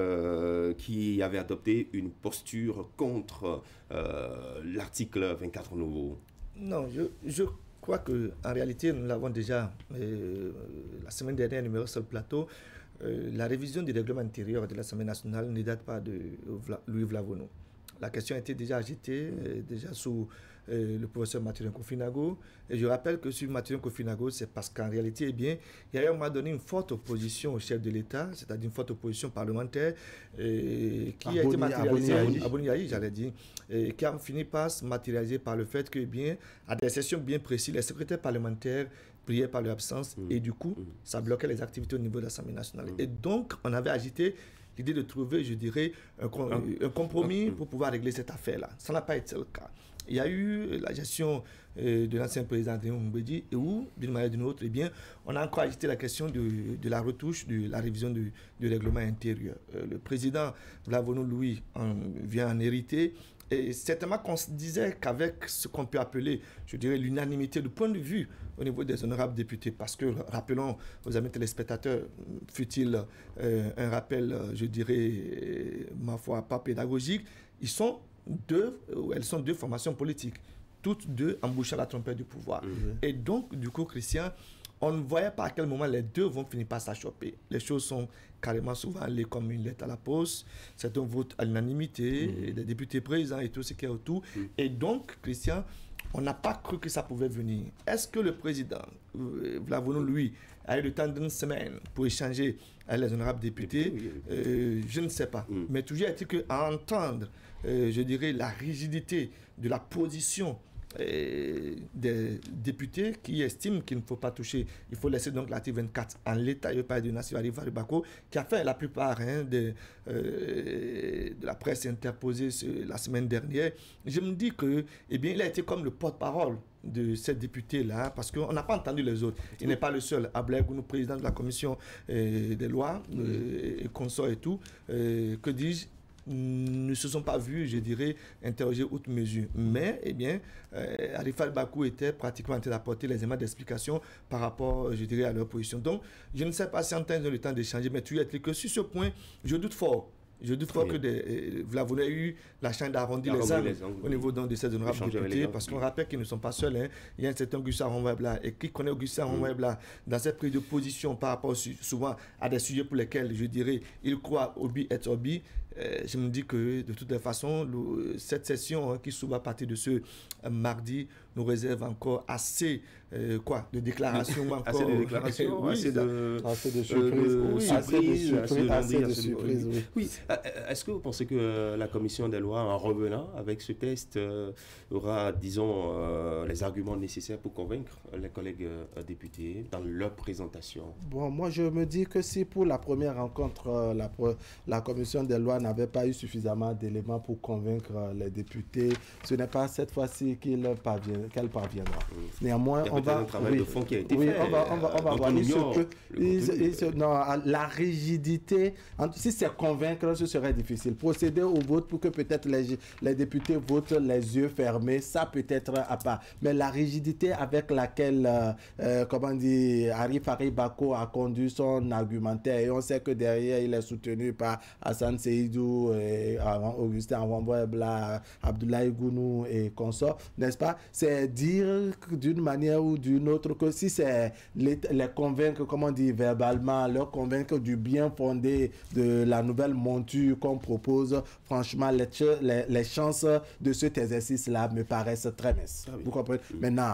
qui avaient adopté une posture contre l'article 24 nouveau? Non, je crois qu'en réalité, nous l'avons déjà, la semaine dernière, numéro sur le plateau, la révision du règlement intérieur de l'Assemblée nationale ne date pas de Louis Vlavonou. La question a été déjà agitée, déjà sous le professeur Mathurin Kofinago. Et je rappelle que sur Mathurin Kofinago, c'est parce qu'en réalité, eh bien, il y a eu à un moment donné une forte opposition au chef de l'État, c'est-à-dire une forte opposition parlementaire qui a été matérialisée à Boniaï, j'allais dire, qui a fini par se matérialiser par le fait que, eh bien, à des sessions bien précises, les secrétaires parlementaires priaient par leur absence et du coup, ça bloquait les activités au niveau de l'Assemblée nationale. Et donc, on avait agité l'idée de trouver, je dirais, un compromis pour pouvoir régler cette affaire-là. Ça n'a pas été le cas. Il y a eu la gestion de l'ancien président Denis Mbedi et où, d'une manière ou d'une autre, eh bien, on a encore agité la question de la retouche, de la révision du règlement intérieur. Le président Vlavonou Louis vient en hériter. Et certainement qu'on se disait qu'avec ce qu'on peut appeler, je dirais, l'unanimité du point de vue au niveau des honorables députés, parce que, rappelons aux amis téléspectateurs, fut-il un rappel, je dirais, ma foi, pas pédagogique, elles sont deux formations politiques, toutes deux embouchant la trompette du pouvoir. Et donc, du coup, Christian, on ne voyait pas à quel moment les deux vont finir par s'achoper. Les choses sont carrément souvent allées comme une lettre à la poste. C'est un vote à l'unanimité, des députés présents et tout ce qui est autour. Et donc, Christian, on n'a pas cru que ça pouvait venir. Est-ce que le président Vlavonou, lui, a eu le temps d'une semaine pour échanger avec les honorables députés? Je ne sais pas. Mais toujours est-il qu'à entendre, je dirais, la rigidité de la position des députés qui estiment qu'il ne faut pas toucher, il faut laisser donc l'article 24 en l'état. Il parle de Nassir Ali Faribako qui a fait la plupart de la presse interposée la semaine dernière. Je me dis que, eh bien, il a été comme le porte-parole de ces députés-là, parce qu'on n'a pas entendu les autres. Il n'est pas le seul. Ablaye Gounou, président de la commission des lois, et consorts et tout, que dis-je, ne se sont pas vus, je dirais, interroger outre mesure. Mais, eh bien, Arifat Bakou était pratiquement en train d'apporter les éléments d'explication par rapport, je dirais, à leur position. Donc, je ne sais pas si en temps de le temps d'échanger, mais tu as dit que sur ce point, je doute fort. Je doute fort que Vlavonou ait eu la chance d'arrondir les angles au niveau de ces honorables députés, parce qu'on rappelle qu'ils ne sont pas seuls. Hein. Il y a un certain Augustin Ronwebla, et qui connaît Augustin Ronwebla dans cette prise de position par rapport souvent à des sujets pour lesquels, je dirais, il croit Obi être Obi. Je me dis que de toutes les façons, cette session qui s'ouvre à partir de ce mardi nous réserve encore assez de déclarations. Assez de déclarations, assez de surprises. Oui. Est-ce que vous pensez que la commission des lois, en revenant avec ce texte, aura, disons, les arguments nécessaires pour convaincre les collègues députés dans leur présentation? Bon, moi je me dis que si pour la première rencontre, la commission des lois n'avait pas eu suffisamment d'éléments pour convaincre les députés, ce n'est pas cette fois-ci qu'elle parviendra. Néanmoins, on va... un travail de fond qui a été fait. On va voir la rigidité. Si c'est convaincre, ce serait difficile. Procéder au vote pour que peut-être les députés votent les yeux fermés, ça peut être à part. Mais la rigidité avec laquelle, Arif Faribako a conduit son argumentaire, et on sait que derrière, il est soutenu par Hassan Seydou, Augustin Ronwebla, Abdoulaye Gounou et consorts, n'est-ce pas? C'est dire d'une manière ou d'une autre que si c'est les convaincre, comment dire, verbalement, leur convaincre du bien fondé de la nouvelle monture qu'on propose, franchement, les chances de cet exercice-là me paraissent très minces. Vous comprenez? Maintenant,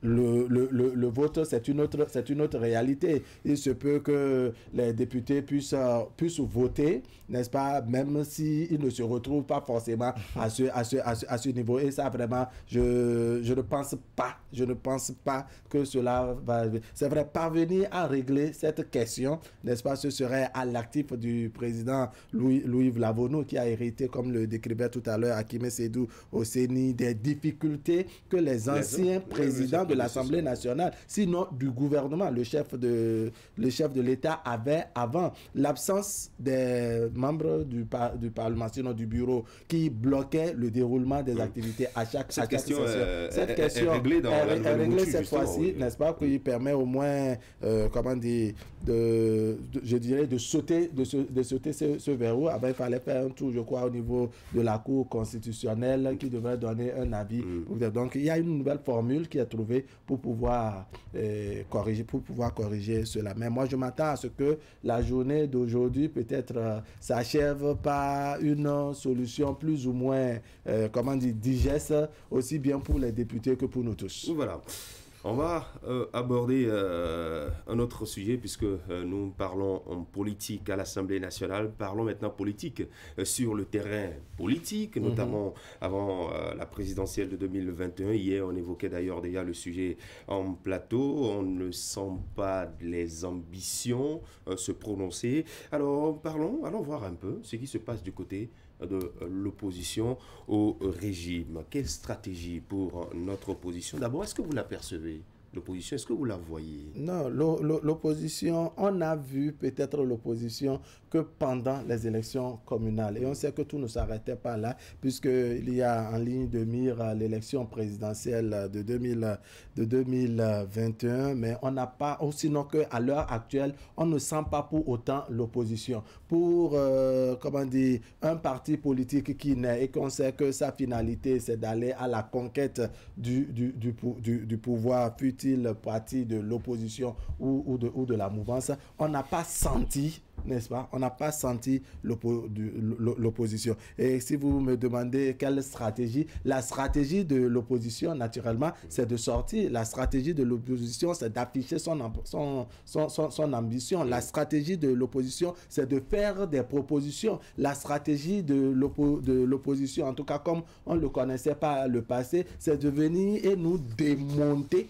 le vote, c'est une autre réalité. Il se peut que les députés puissent voter, n'est-ce pas, même s'ils ne se retrouvent pas forcément à ce niveau. Et ça, vraiment, je ne pense pas que cela va... C'est vrai, parvenir à régler cette question, n'est-ce pas, ce serait à l'actif du président Louis Vlavonou, qui a hérité, comme le décrivait tout à l'heure Akime Sédou au CENI, des difficultés que les anciens présidents de l'Assemblée nationale, sinon du gouvernement, le chef de l'État avait avant. L'absence des membres du Parlement, sinon du bureau, qui bloquaient le déroulement des activités à chaque session. Cette question est réglée cette fois-ci, n'est-ce pas, qui permet au moins, comment dire, je dirais, de sauter ce verrou. Avant, il fallait faire un tour, je crois, au niveau de la Cour constitutionnelle qui devrait donner un avis. Donc, il y a une nouvelle formule qui est trouvée pour pouvoir corriger cela. Mais moi, je m'attends à ce que la journée d'aujourd'hui peut-être s'achève par une solution plus ou moins, digeste, aussi bien pour les députés que pour nous tous. Voilà. On va aborder un autre sujet puisque nous parlons en politique à l'Assemblée nationale. Parlons maintenant politique sur le terrain politique, notamment avant la présidentielle de 2021. Hier, on évoquait d'ailleurs déjà le sujet en plateau. On ne sent pas les ambitions se prononcer. Alors, allons voir un peu ce qui se passe du côté de l'opposition au régime. Quelle stratégie pour notre opposition? D'abord, est-ce que vous l'apercevez, l'opposition? Est-ce que vous la voyez? Non, l'opposition, on a vu peut-être l'opposition que pendant les élections communales. Et on sait que tout ne s'arrêtait pas là, puisqu'il y a en ligne de mire l'élection présidentielle de 2021, mais on n'a pas, sinon qu'à l'heure actuelle, on ne sent pas pour autant l'opposition. Pour, un parti politique qui naît et qu'on sait que sa finalité, c'est d'aller à la conquête du pouvoir, fut-il parti de l'opposition ou de la mouvance, on n'a pas senti, n'est-ce pas? On n'a pas senti l'opposition. Et si vous me demandez quelle stratégie, la stratégie de l'opposition, naturellement, c'est de sortir. La stratégie de l'opposition, c'est d'afficher son ambition. La stratégie de l'opposition, c'est de faire des propositions. La stratégie de l'opposition, en tout cas comme on ne le connaissait pas le passé, c'est de venir et nous démonter,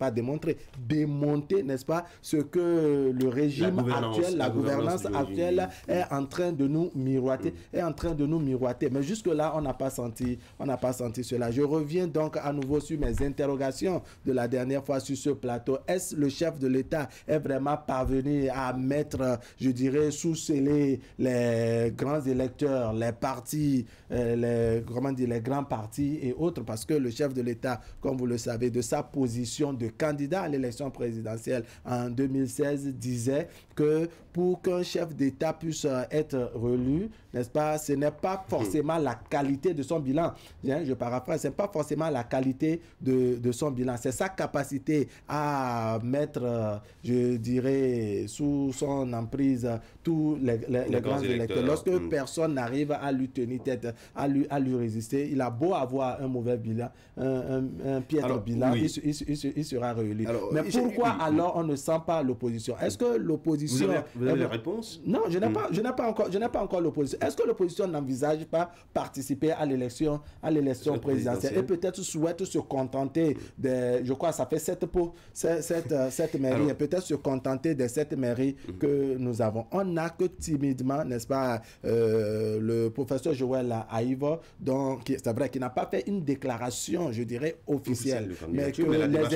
n'est-ce pas, ce que le régime actuel, la gouvernance actuelle est en train de nous miroiter, Mais jusque-là, on n'a pas senti cela. Je reviens donc à nouveau sur mes interrogations de la dernière fois sur ce plateau. Est-ce le chef de l'État est vraiment parvenu à mettre, je dirais, sous scellé les grands électeurs, les partis, les grands partis et autres, parce que le chef de l'État, comme vous le savez, de sa position de candidat à l'élection présidentielle en 2016 disait que pour qu'un chef d'État puisse être relu, n'est-ce pas, ce n'est pas forcément la qualité de son bilan. Je paraphrase, ce n'est pas forcément la qualité de son bilan. C'est sa capacité à mettre, je dirais, sous son emprise tous les grands électeurs. Lorsque personne n'arrive à lui tenir tête, à lui résister, il a beau avoir un mauvais bilan, un piètre bilan, il sera réélu. Mais pourquoi alors on ne sent pas l'opposition? Est-ce que l'opposition... Vous avez la réponse? Non, je n'ai pas encore l'opposition. Est-ce que l'opposition n'envisage pas participer à l'élection présidentielle et peut-être souhaite se contenter de, je crois, ça fait 7 mairies, et peut-être se contenter de 7 mairies que nous avons. On n'a que timidement, n'est-ce pas, le professeur Joël Aïva, donc c'est vrai qu'il n'a pas fait une déclaration, je dirais, officielle, mais que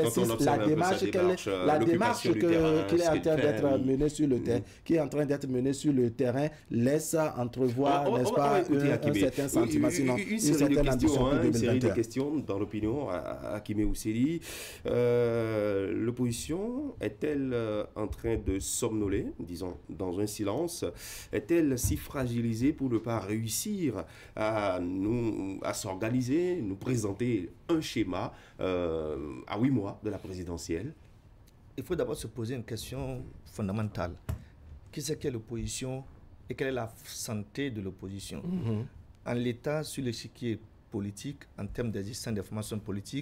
la démarche qu'il est en train d'être menée sur le terrain, laisse entrevoir, n'est-ce pas, un certain sentiment, sinon une certaine ambition pour 2021. Une série de questions dans l'opinion à Akime Ousseli. L'opposition est-elle en train de somnoler, disons, dans un silence? Est-elle si fragilisée pour ne pas réussir à s'organiser, nous présenter un schéma à 8 mois de la présidentielle? Il faut d'abord se poser une question fondamentale. Qui c'est qu'est l'opposition et quelle est la santé de l'opposition? En l'état, sur l'échiquier politique, en termes d'existence des formations politiques,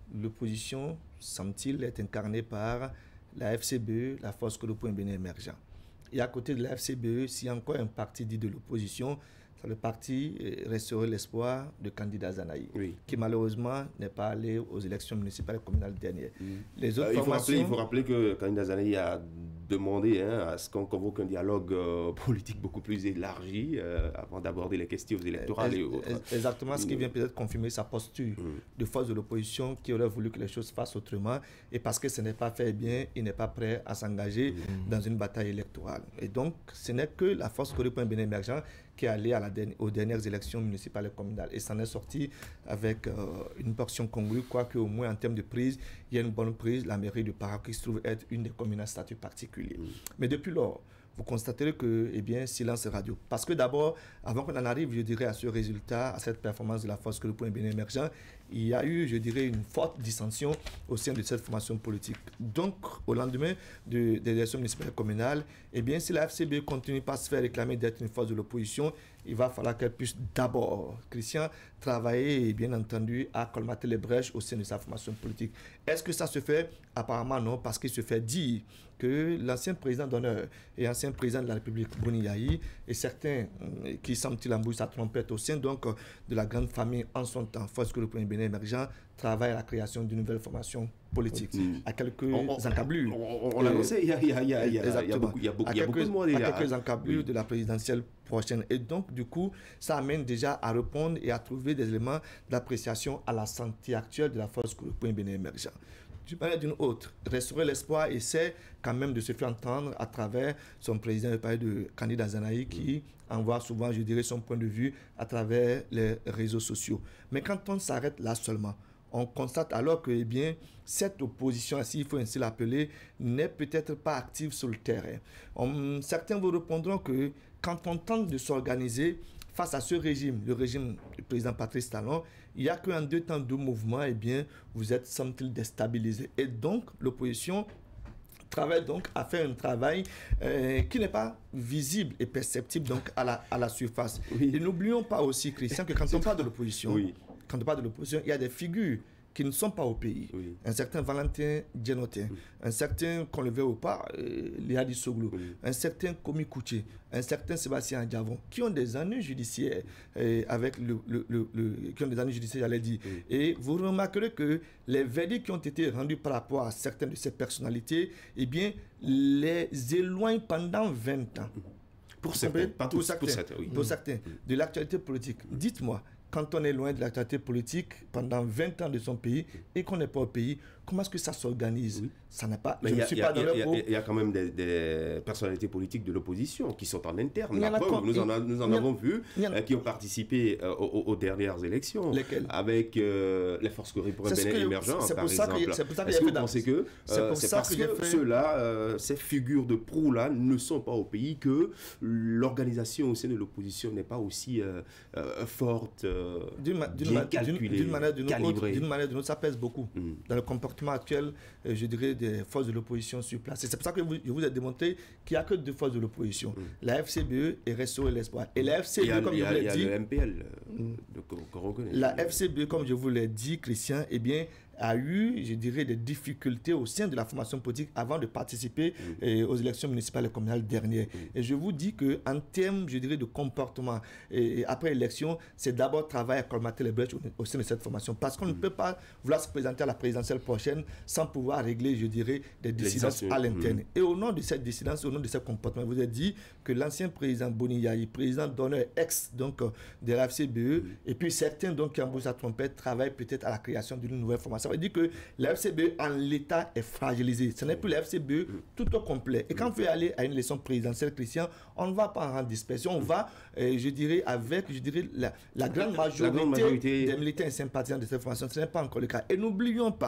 l'opposition, semble-t-il, est incarnée par la FCBE, la Force pour le Point Bénin Émergent. Et à côté de la FCBE, s'il y a encore un parti dit de l'opposition, le parti Restaurer l'espoir de candidat Zanaï, qui malheureusement n'est pas allé aux élections municipales et communales dernières. Les autres il faut rappeler que candidat Zanaï a demandé à ce qu'on convoque un dialogue politique beaucoup plus élargi avant d'aborder les questions électorales et autres. Exactement, ce qui vient peut-être confirmer sa posture de force de l'opposition qui aurait voulu que les choses se fassent autrement, et parce que ce n'est pas fait bien, il n'est pas prêt à s'engager dans une bataille électorale. Et donc, ce n'est que la Force pour le Point Bénin Émergent qui est allé aux dernières élections municipales et communales. Et s'en est sorti avec une portion congrue, quoique au moins en termes de prise, il y a une bonne prise. La mairie de Para qui se trouve être une des communes à statut particulier. Mais depuis lors, vous constaterez que, silence radio. Parce que d'abord, avant qu'on en arrive, je dirais, à ce résultat, à cette performance de la Force pour le Point Bénin Émergent, il y a eu, je dirais, une forte dissension au sein de cette formation politique. Donc, au lendemain des élections municipales et communales, si la FCB continue pas à se faire réclamer d'être une force de l'opposition, il va falloir qu'elle puisse d'abord, Christian, travailler et bien entendu à colmater les brèches au sein de sa formation politique. Est-ce que ça se fait? Apparemment non, parce qu'il se fait dire que l'ancien président d'honneur et ancien président de la République, Boni Yahi, et certains qui semblent-ils embouillent sa trompette au sein donc de la grande famille en son temps, Force pour le Point Bénin Émergent, travaillent à la création d'une nouvelle formation politique, à quelques encablures. On l'annonçait, il y a beaucoup de mois déjà. À quelques encablures de la présidentielle prochaine. Et donc, du coup, ça amène déjà à répondre et à trouver des éléments d'appréciation à la santé actuelle de la Force pour le Point Bénin Émergent. D'une manière d'une autre, Restaurer l'espoir essaie quand même de se faire entendre à travers son président, le parti de candidat Zanaï, qui envoie souvent, je dirais, son point de vue à travers les réseaux sociaux. Mais quand on s'arrête là seulement, on constate alors que cette opposition, s'il faut ainsi l'appeler, n'est peut-être pas active sur le terrain. Certains vous répondront que quand on tente de s'organiser face à ce régime, le régime du président Patrice Talon, il n'y a qu'en 2 temps de mouvement, vous êtes, semble-t-il, déstabilisé. Et donc, l'opposition travaille donc à faire un travail qui n'est pas visible et perceptible donc à la surface. Et n'oublions pas aussi, Christian, que quand on parle de l'opposition, il y a des figures qui ne sont pas au pays. Un certain Valentin Djenotin, un certain, qu'on le veuille ou pas, Léa Soglou, un certain Komi Kouché, un certain Sébastien Diavon, qui ont des ennuis judiciaires qui ont des ennuis judiciaires, j'allais dire. Et vous remarquerez que les verdicts qui ont été rendus par rapport à certaines de ces personnalités, les éloignent pendant 20 ans. Pour certains, de l'actualité politique. Dites-moi, quand on est loin de l'actualité politique pendant 20 ans de son pays et qu'on n'est pas au pays, comment est-ce que ça s'organise? Ça n'a pas. Il y a quand même des personnalités politiques de l'opposition qui sont en interne. Nous en avons vu qui ont participé aux dernières élections. Lesquelles? Avec les Forces pour un Bénin Émergent, par exemple. Est-ce que vous pensez que c'est parce que ceux-là, ces figures de proue-là, ne sont pas au pays que l'organisation au sein de l'opposition n'est pas aussi forte, bien calculée, calibrée? D'une manière d'une autre, ça pèse beaucoup dans le comportement actuel, je dirais, des forces de l'opposition sur place. Et c'est pour ça que je vous ai démontré qu'il n'y a que 2 forces de l'opposition, la FCBE et Restaurer l'espoir. Et la FCBE, comme je vous l'ai dit, il y a le MPL qu'on reconnaît. La FCBE, comme je vous l'ai dit, Christian, a eu, je dirais, des difficultés au sein de la formation politique avant de participer aux élections municipales et communales dernières. Et je vous dis qu'en termes, je dirais, de comportement, et après l'élection, c'est d'abord travailler à colmater les brèches au sein de cette formation. Parce qu'on ne peut pas vouloir se présenter à la présidentielle prochaine sans pouvoir régler, je dirais, des dissidences à l'interne. Et au nom de cette dissidence, au nom de ce comportement, vous avez dit que l'ancien président Boni Yahi, président d'honneur donc de la FCBE, et puis certains donc qui embauchent sa trompette, travaillent peut-être à la création d'une nouvelle formation. Ça veut dire que la FCBE en l'état est fragilisée. Ce n'est plus la FCBE tout au complet. Et quand vous allez à une élection présidentielle, Christian, on ne va pas en rendre dispersion. On va, je dirais, avec la grande majorité des militants et sympathisants de cette formation. Ce n'est pas encore le cas. Et n'oublions pas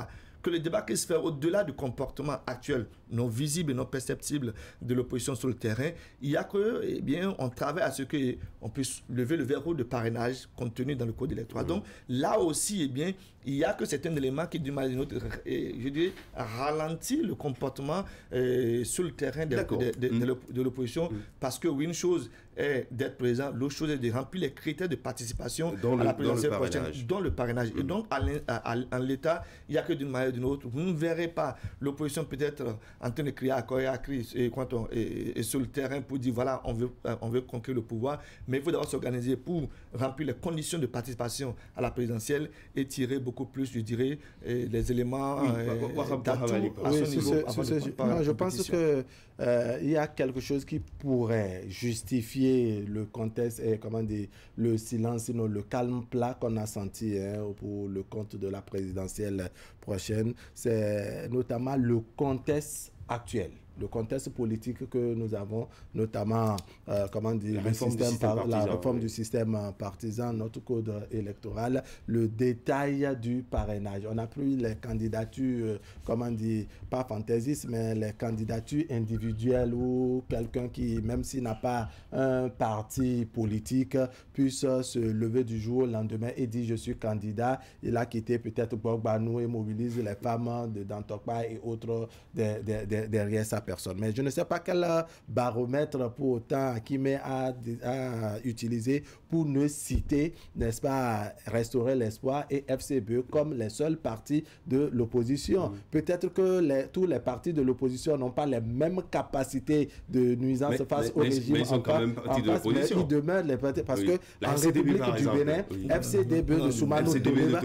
que le débat qui se fait au-delà du comportement actuel, non visible et non perceptible de l'opposition sur le terrain, il y a que, eh bien, on travaille à ce qu'on puisse lever le verrou de parrainage contenu dans le code électoral. Donc là aussi, eh bien, il y a que c'est un élément qui, d'une manière ou d'une autre, je dirais, ralentit le comportement sur le terrain de l'opposition. Parce que oui, une chose est d'être présent, l'autre chose est de remplir les critères de participation à la présidentielle prochaine, dans le parrainage. Et donc, en l'état, il n'y a que d'une manière ou d'une autre. Vous ne verrez pas l'opposition peut-être en train de crier à corps et à cri et sur le terrain pour dire voilà, on veut conquérir le pouvoir, mais il faut d'abord s'organiser pour remplir les conditions de participation à la présidentielle et tirer beaucoup plus, je dirais, les éléments d'atout à son niveau. Je pense que il y a quelque chose qui pourrait justifier le contexte et le silence, sinon le calme plat qu'on a senti pour le compte de la présidentielle prochaine. C'est notamment le contexte actuel. Le contexte politique que nous avons, notamment la réforme du système partisan, notre code électoral, le détail du parrainage. On n'a plus les candidatures, pas fantaisistes, mais les candidatures individuelles où quelqu'un qui, même s'il n'a pas un parti politique, puisse se lever du jour au lendemain et dire je suis candidat. Il a quitté peut-être Gbagbanou et mobilise les femmes de Dantokpa et autres derrière sa personne. Mais je ne sais pas quel baromètre pour autant Akimé a utilisé pour ne citer, n'est-ce pas, Restaurer l'Espoir et FCBE comme les seuls partis de l'opposition. Peut-être que tous les partis de l'opposition n'ont pas les mêmes capacités de nuisance face au régime. Mais ils sont quand même partis de l'opposition. Ils demeurent les partis parce que en République du Bénin, FCDB de Soumanou Toleba,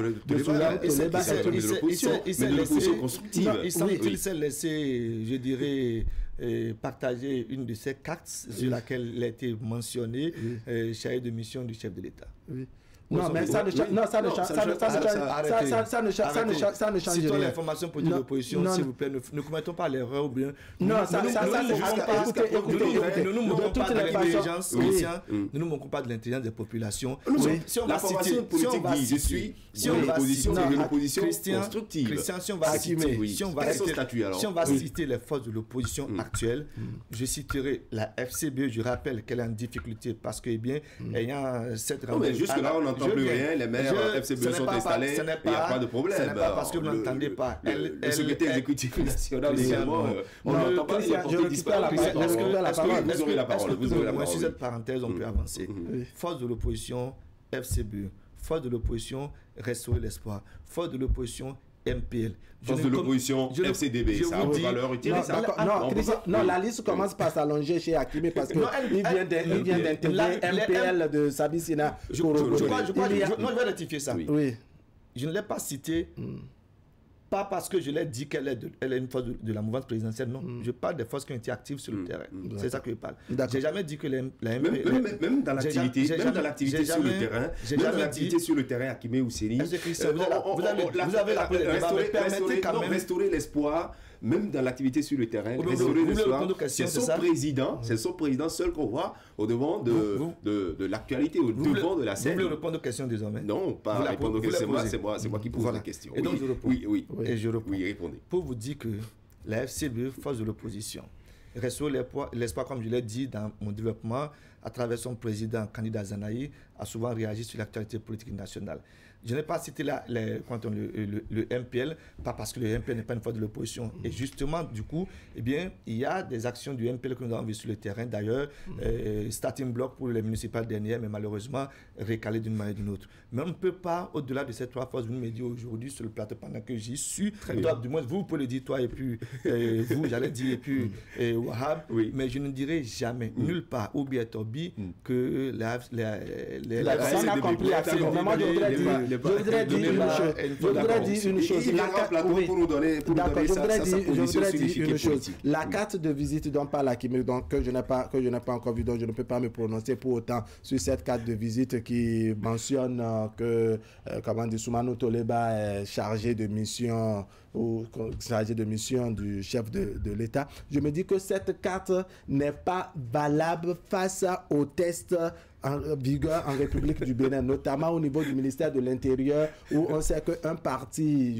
il s'est laissé, je dirais, partager une de ces cartes sur laquelle il a été mentionné, chargé de mission du chef de l'État. Non, mais ça ne change rien. Citons l'information pour l'opposition, s'il vous plaît, ne commettons pas l'erreur ou bien... Non, ça ne nous manquons pas de l'intelligence, ne nous manquons pas de l'intelligence des populations. La formation politique dit, je suis dans l'opposition, mais l'opposition constructive. Christian, si on va citer les forces de l'opposition actuelle, je citerai la FCBE, je rappelle qu'elle est en difficulté parce que, bien, ayant cette rencontre... Jusque-là, on n'entend plus rien, les maires FCBE sont installés, il n'y a pas de problème. Ce n'est pas parce que vous n'entendez pas. Le secrétaire exécutif national également, on n'entend pas, il a porté disparu. Vous aurez la parole. Sur cette parenthèse, on peut avancer. Force de l'opposition, FCBE. Force de l'opposition, Restaurer l'Espoir. Force de l'opposition, MPL. Force de l'opposition, FCDB, ça a une valeur utile. Non, la liste commence par s'allonger chez Akimé parce qu'il vient d'intégrer MPL de Sabissina. Je vais rectifier ça. Oui. Je ne l'ai pas cité, pas parce que je l'ai dit qu'elle est une force de la mouvance présidentielle, non. Je parle des forces qui ont été actives sur le terrain. C'est ça que je parle. Je n'ai jamais dit que la MPL... Même dans l'activité sur le terrain, même dans l'activité sur le terrain, Akimé Ousseni, vous avez la restaurer l'espoir. Même dans l'activité sur le terrain, c'est son président seul qu'on voit au devant de l'actualité, au devant de la scène. Vous voulez répondre aux questions désormais? Non, pas répondre aux questions, c'est moi qui pose la question. Et donc je réponds. Et je réponds. Oui, répondez. Pour vous dire que la FCBE, force de l'opposition, Restaurer l'espoir, comme je l'ai dit dans mon développement, à travers son président, candidat Zanaï, a souvent réagi sur l'actualité politique nationale. Je n'ai pas cité le MPL, pas parce que le MPL n'est pas une force de l'opposition. Et justement, du coup, eh bien, il y a des actions du MPL que nous avons vues sur le terrain. D'ailleurs, starting block pour les municipales dernières, mais malheureusement, récalé d'une manière ou d'une autre. Mais on ne peut pas, au-delà de ces trois forces, vous me dites aujourd'hui sur le plateau pendant que j'y suis. Toi, du moins, vous pouvez le dire, toi, et puis vous, j'allais dire, et puis Wahab. Mais je ne dirai jamais, nulle part, ou bien Tobi, que on a compris absolument. Moi, je voudrais dire une chose. La carte de visite dont parle Akimé, que je n'ai pas encore vu, dont je ne peux pas me prononcer pour autant sur cette carte de visite qui mentionne que Soumanou Toleba est chargé de mission du chef de l'État. Je me dis que cette carte n'est pas valable face au test en vigueur en République du Bénin, notamment au niveau du ministère de l'Intérieur, où on sait qu'un parti,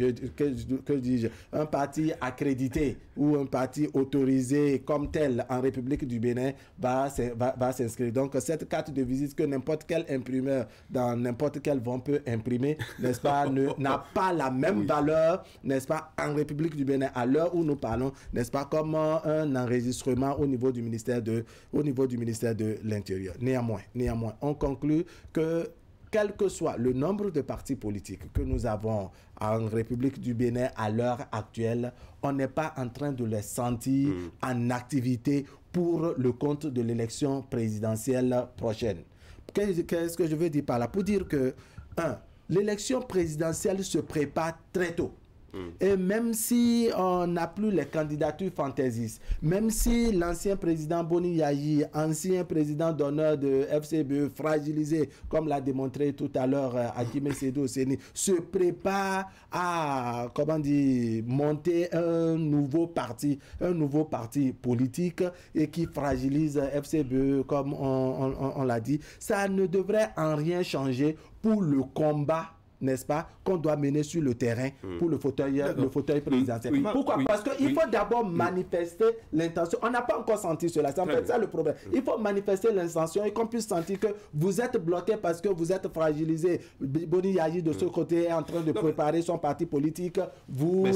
un parti accrédité ou un parti autorisé comme tel en République du Bénin va s'inscrire. Donc cette carte de visite que n'importe quel imprimeur dans n'importe quel vent peut imprimer, n'est-ce pas, n'a pas la même valeur, n'est-ce pas, en République du Bénin à l'heure où nous parlons, n'est-ce pas, comme un enregistrement au niveau du ministère de l'Intérieur. Néanmoins, on conclut que quel que soit le nombre de partis politiques que nous avons en République du Bénin à l'heure actuelle, on n'est pas en train de les sentir en activité pour le compte de l'élection présidentielle prochaine. Qu'est-ce que je veux dire par là? Pour dire que, l'élection présidentielle se prépare très tôt. Et même si on n'a plus les candidatures fantaisistes, même si l'ancien président Boni Yayi, ancien président d'honneur de FCBE, fragilisé, comme l'a démontré tout à l'heure Akime Sédou Seni, se prépare à, monter un nouveau parti politique et qui fragilise FCBE, comme on l'a dit, ça ne devrait en rien changer pour le combat, n'est-ce pas, qu'on doit mener sur le terrain pour le fauteuil présidentiel. Pourquoi? Parce qu'il faut d'abord manifester l'intention. On n'a pas encore senti cela. C'est en fait ça le problème. Il faut manifester l'intention et qu'on puisse sentir que vous êtes bloqué parce que vous êtes fragilisé. Boni Yayi de ce côté est en train de préparer son parti politique. Mais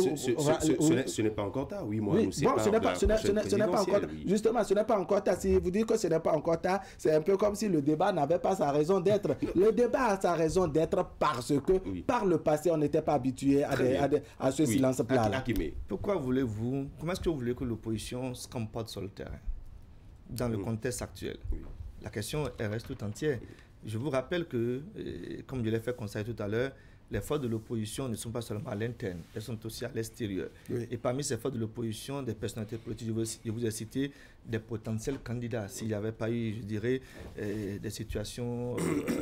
ce n'est pas encore tard. Oui, moi, ce n'est pas encore tard. Justement, ce n'est pas encore tard. Si vous dites que ce n'est pas encore tard, c'est un peu comme si le débat n'avait pas sa raison d'être. Le débat a sa raison d'être parce que par le passé, on n'était pas habitué à ce silence plat-là. Comment est-ce que vous voulez que l'opposition se comporte sur le terrain dans le contexte actuel? La question, elle reste tout entière. Je vous rappelle que, comme je l'ai fait constater tout à l'heure, les forces de l'opposition ne sont pas seulement à l'interne, elles sont aussi à l'extérieur. Et parmi ces forces de l'opposition, des personnalités politiques, je vous ai cité des potentiels candidats. S'il n'y avait pas eu, je dirais, des situations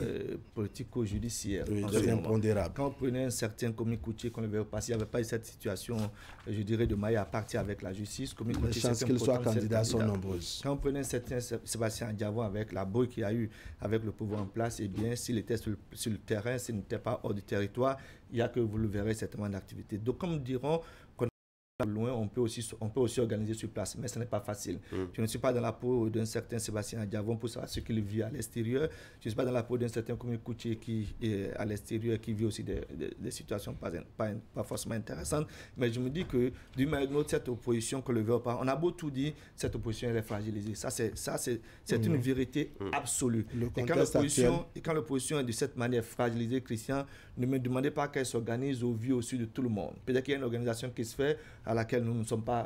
politico-judiciaires. Quand on prenait un certain Komi Koutié qu'on avait passé, il n'y avait pas eu cette situation, je dirais, de maille à partir avec la justice. Les chances qu'il soit candidat sont nombreuses. Quand on prenait un certain Sébastien Diavo avec la brouille qu'il y a eu avec le pouvoir en place, eh bien, s'il était sur le terrain, s'il n'était pas hors du territoire, il n'y a que vous le verrez certainement d'activité. Donc, comme nous dirons, loin, on peut aussi organiser sur place, mais ce n'est pas facile. Je ne suis pas dans la peau d'un certain Sébastien Diavon pour savoir ce qu'il vit à l'extérieur. Je ne suis pas dans la peau d'un certain Komi Koutié qui est à l'extérieur, qui vit aussi des situations pas forcément intéressantes. Mais je me dis que d'une manière ou d'une autre, cette opposition, que le veut pas, on a beau tout dire, cette opposition elle est fragilisée. Ça c'est une vérité absolue. Et quand l'opposition est de cette manière fragilisée, Christian, ne me demandez pas qu'elle s'organise au vu au-dessus de tout le monde. Peut-être qu'il y a une organisation qui se fait à laquelle nous ne sommes pas,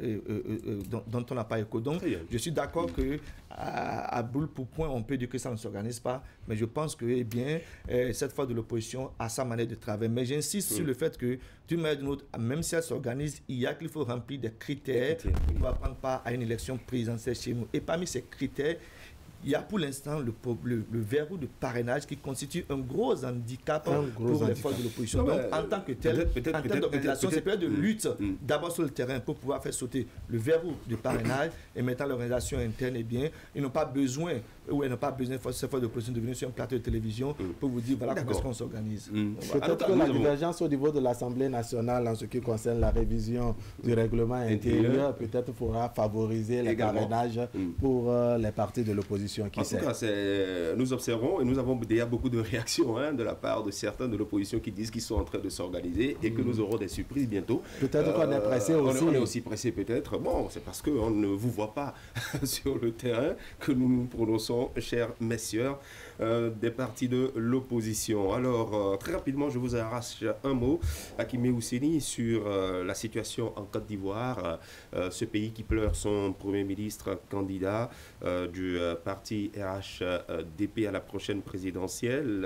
dont on n'a pas écho. Donc, je suis d'accord que à boule pour point, on peut dire que ça ne s'organise pas, mais je pense que, cette force de l'opposition a sa manière de travailler. Mais j'insiste sur le fait que, d'une manière ou d'une autre, même si elle s'organise, qu'il faut remplir des critères pour pouvoir prendre part à une élection présidentielle chez nous. Et parmi ces critères, il y a pour l'instant le verrou de parrainage qui constitue un gros handicap pour les forces de l'opposition. Donc, en tant que tel, en termes d'organisation, c'est peut-être de lutte d'abord sur le terrain pour pouvoir faire sauter le verrou de parrainage et maintenant l'organisation interne, ils n'ont pas besoin, elles n'ont pas besoin de ces forces de l'opposition de venir sur un plateau de télévision pour vous dire voilà comment est-ce qu'on s'organise. Peut-être que la divergence au niveau de l'Assemblée nationale en ce qui concerne la révision du règlement intérieur peut-être pourra favoriser le parrainage pour les partis de l'opposition. En tout cas, nous observons et nous avons déjà beaucoup de réactions de la part de certains de l'opposition qui disent qu'ils sont en train de s'organiser et que nous aurons des surprises bientôt. Peut-être qu'on est pressé aussi. On est aussi pressé peut-être. Bon, c'est parce qu'on ne vous voit pas sur le terrain que nous nous prononçons, chers messieurs, des partis de l'opposition. Alors, très rapidement, je vous arrache un mot, Akime Ousseni, sur la situation en Côte d'Ivoire, ce pays qui pleure son Premier ministre candidat du parti RHDP à la prochaine présidentielle.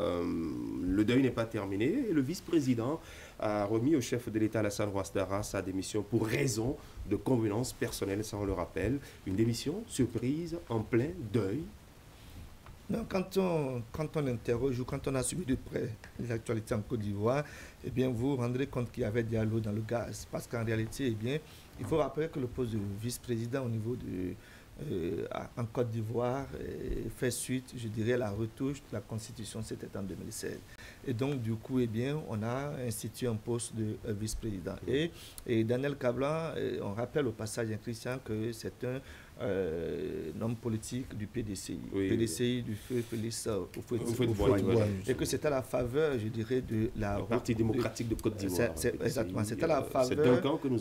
Le deuil n'est pas terminé et le vice-président a remis au chef de l'État Alassane Ouattara sa démission pour raison de convenance personnelle, ça on le rappelle. Une démission surprise en plein deuil. Non, quand on interroge ou quand on a suivi de près les actualités en Côte d'Ivoire, vous vous rendrez compte qu'il y avait de l'eau dans le gaz. Parce qu'en réalité, il faut rappeler que le poste de vice-président au niveau en Côte d'Ivoire fait suite, je dirais, à la retouche de la Constitution, c'était en 2016. Et donc, du coup, eh bien, on a institué un poste de vice-président. Et Daniel Kablan, on rappelle au passage, Christian, que c'est un homme politique du PDCI, PDCI du feu Félix Houphouët-Boigny, et que c'est à la faveur, je dirais, de la Parti démocratique de Côte d'Ivoire. Exactement, c'est à la faveur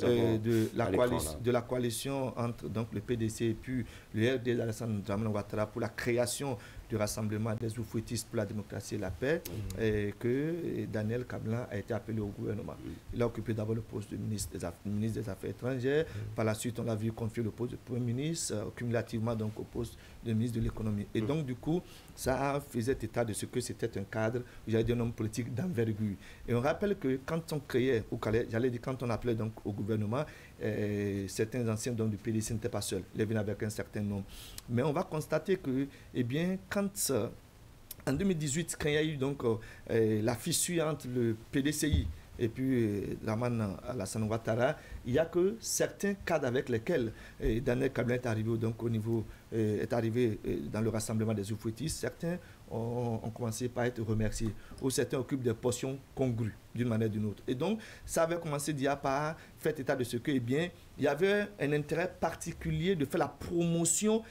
de la coalition entre donc, le PDC et puis le RD d'Alassane Dramane Ouattara pour la création du rassemblement des Oufouettistes pour la démocratie et la paix, et que Daniel Kablan a été appelé au gouvernement. Il a occupé d'abord le poste de ministre des Affaires étrangères. Par la suite, on l'a vu confier le poste de Premier ministre, cumulativement donc au poste de ministre de l'économie. Et donc, du coup, ça faisait état de ce que c'était un cadre, j'allais dire un homme politique d'envergure. Et on rappelle que quand on créait, ou j'allais dire quand on appelait donc au gouvernement, certains anciens donc, du PDC n'étaient pas seuls, ils venaient avec un certain nombre. Mais on va constater que, eh bien, quand en 2018, quand il y a eu donc la fissure entre le PDCI et puis Alassane Ouattara, il n'y a que certains cadres avec lesquels Daniel Kablan est arrivé donc, au niveau, est arrivé dans le rassemblement des Oufouettistes. Certains ont commencé par être remerciés, ou certains occupent des positions congrues d'une manière ou d'une autre. Et donc, ça avait commencé déjà par faire état de ce que, eh bien, il y avait un intérêt particulier de faire la promotion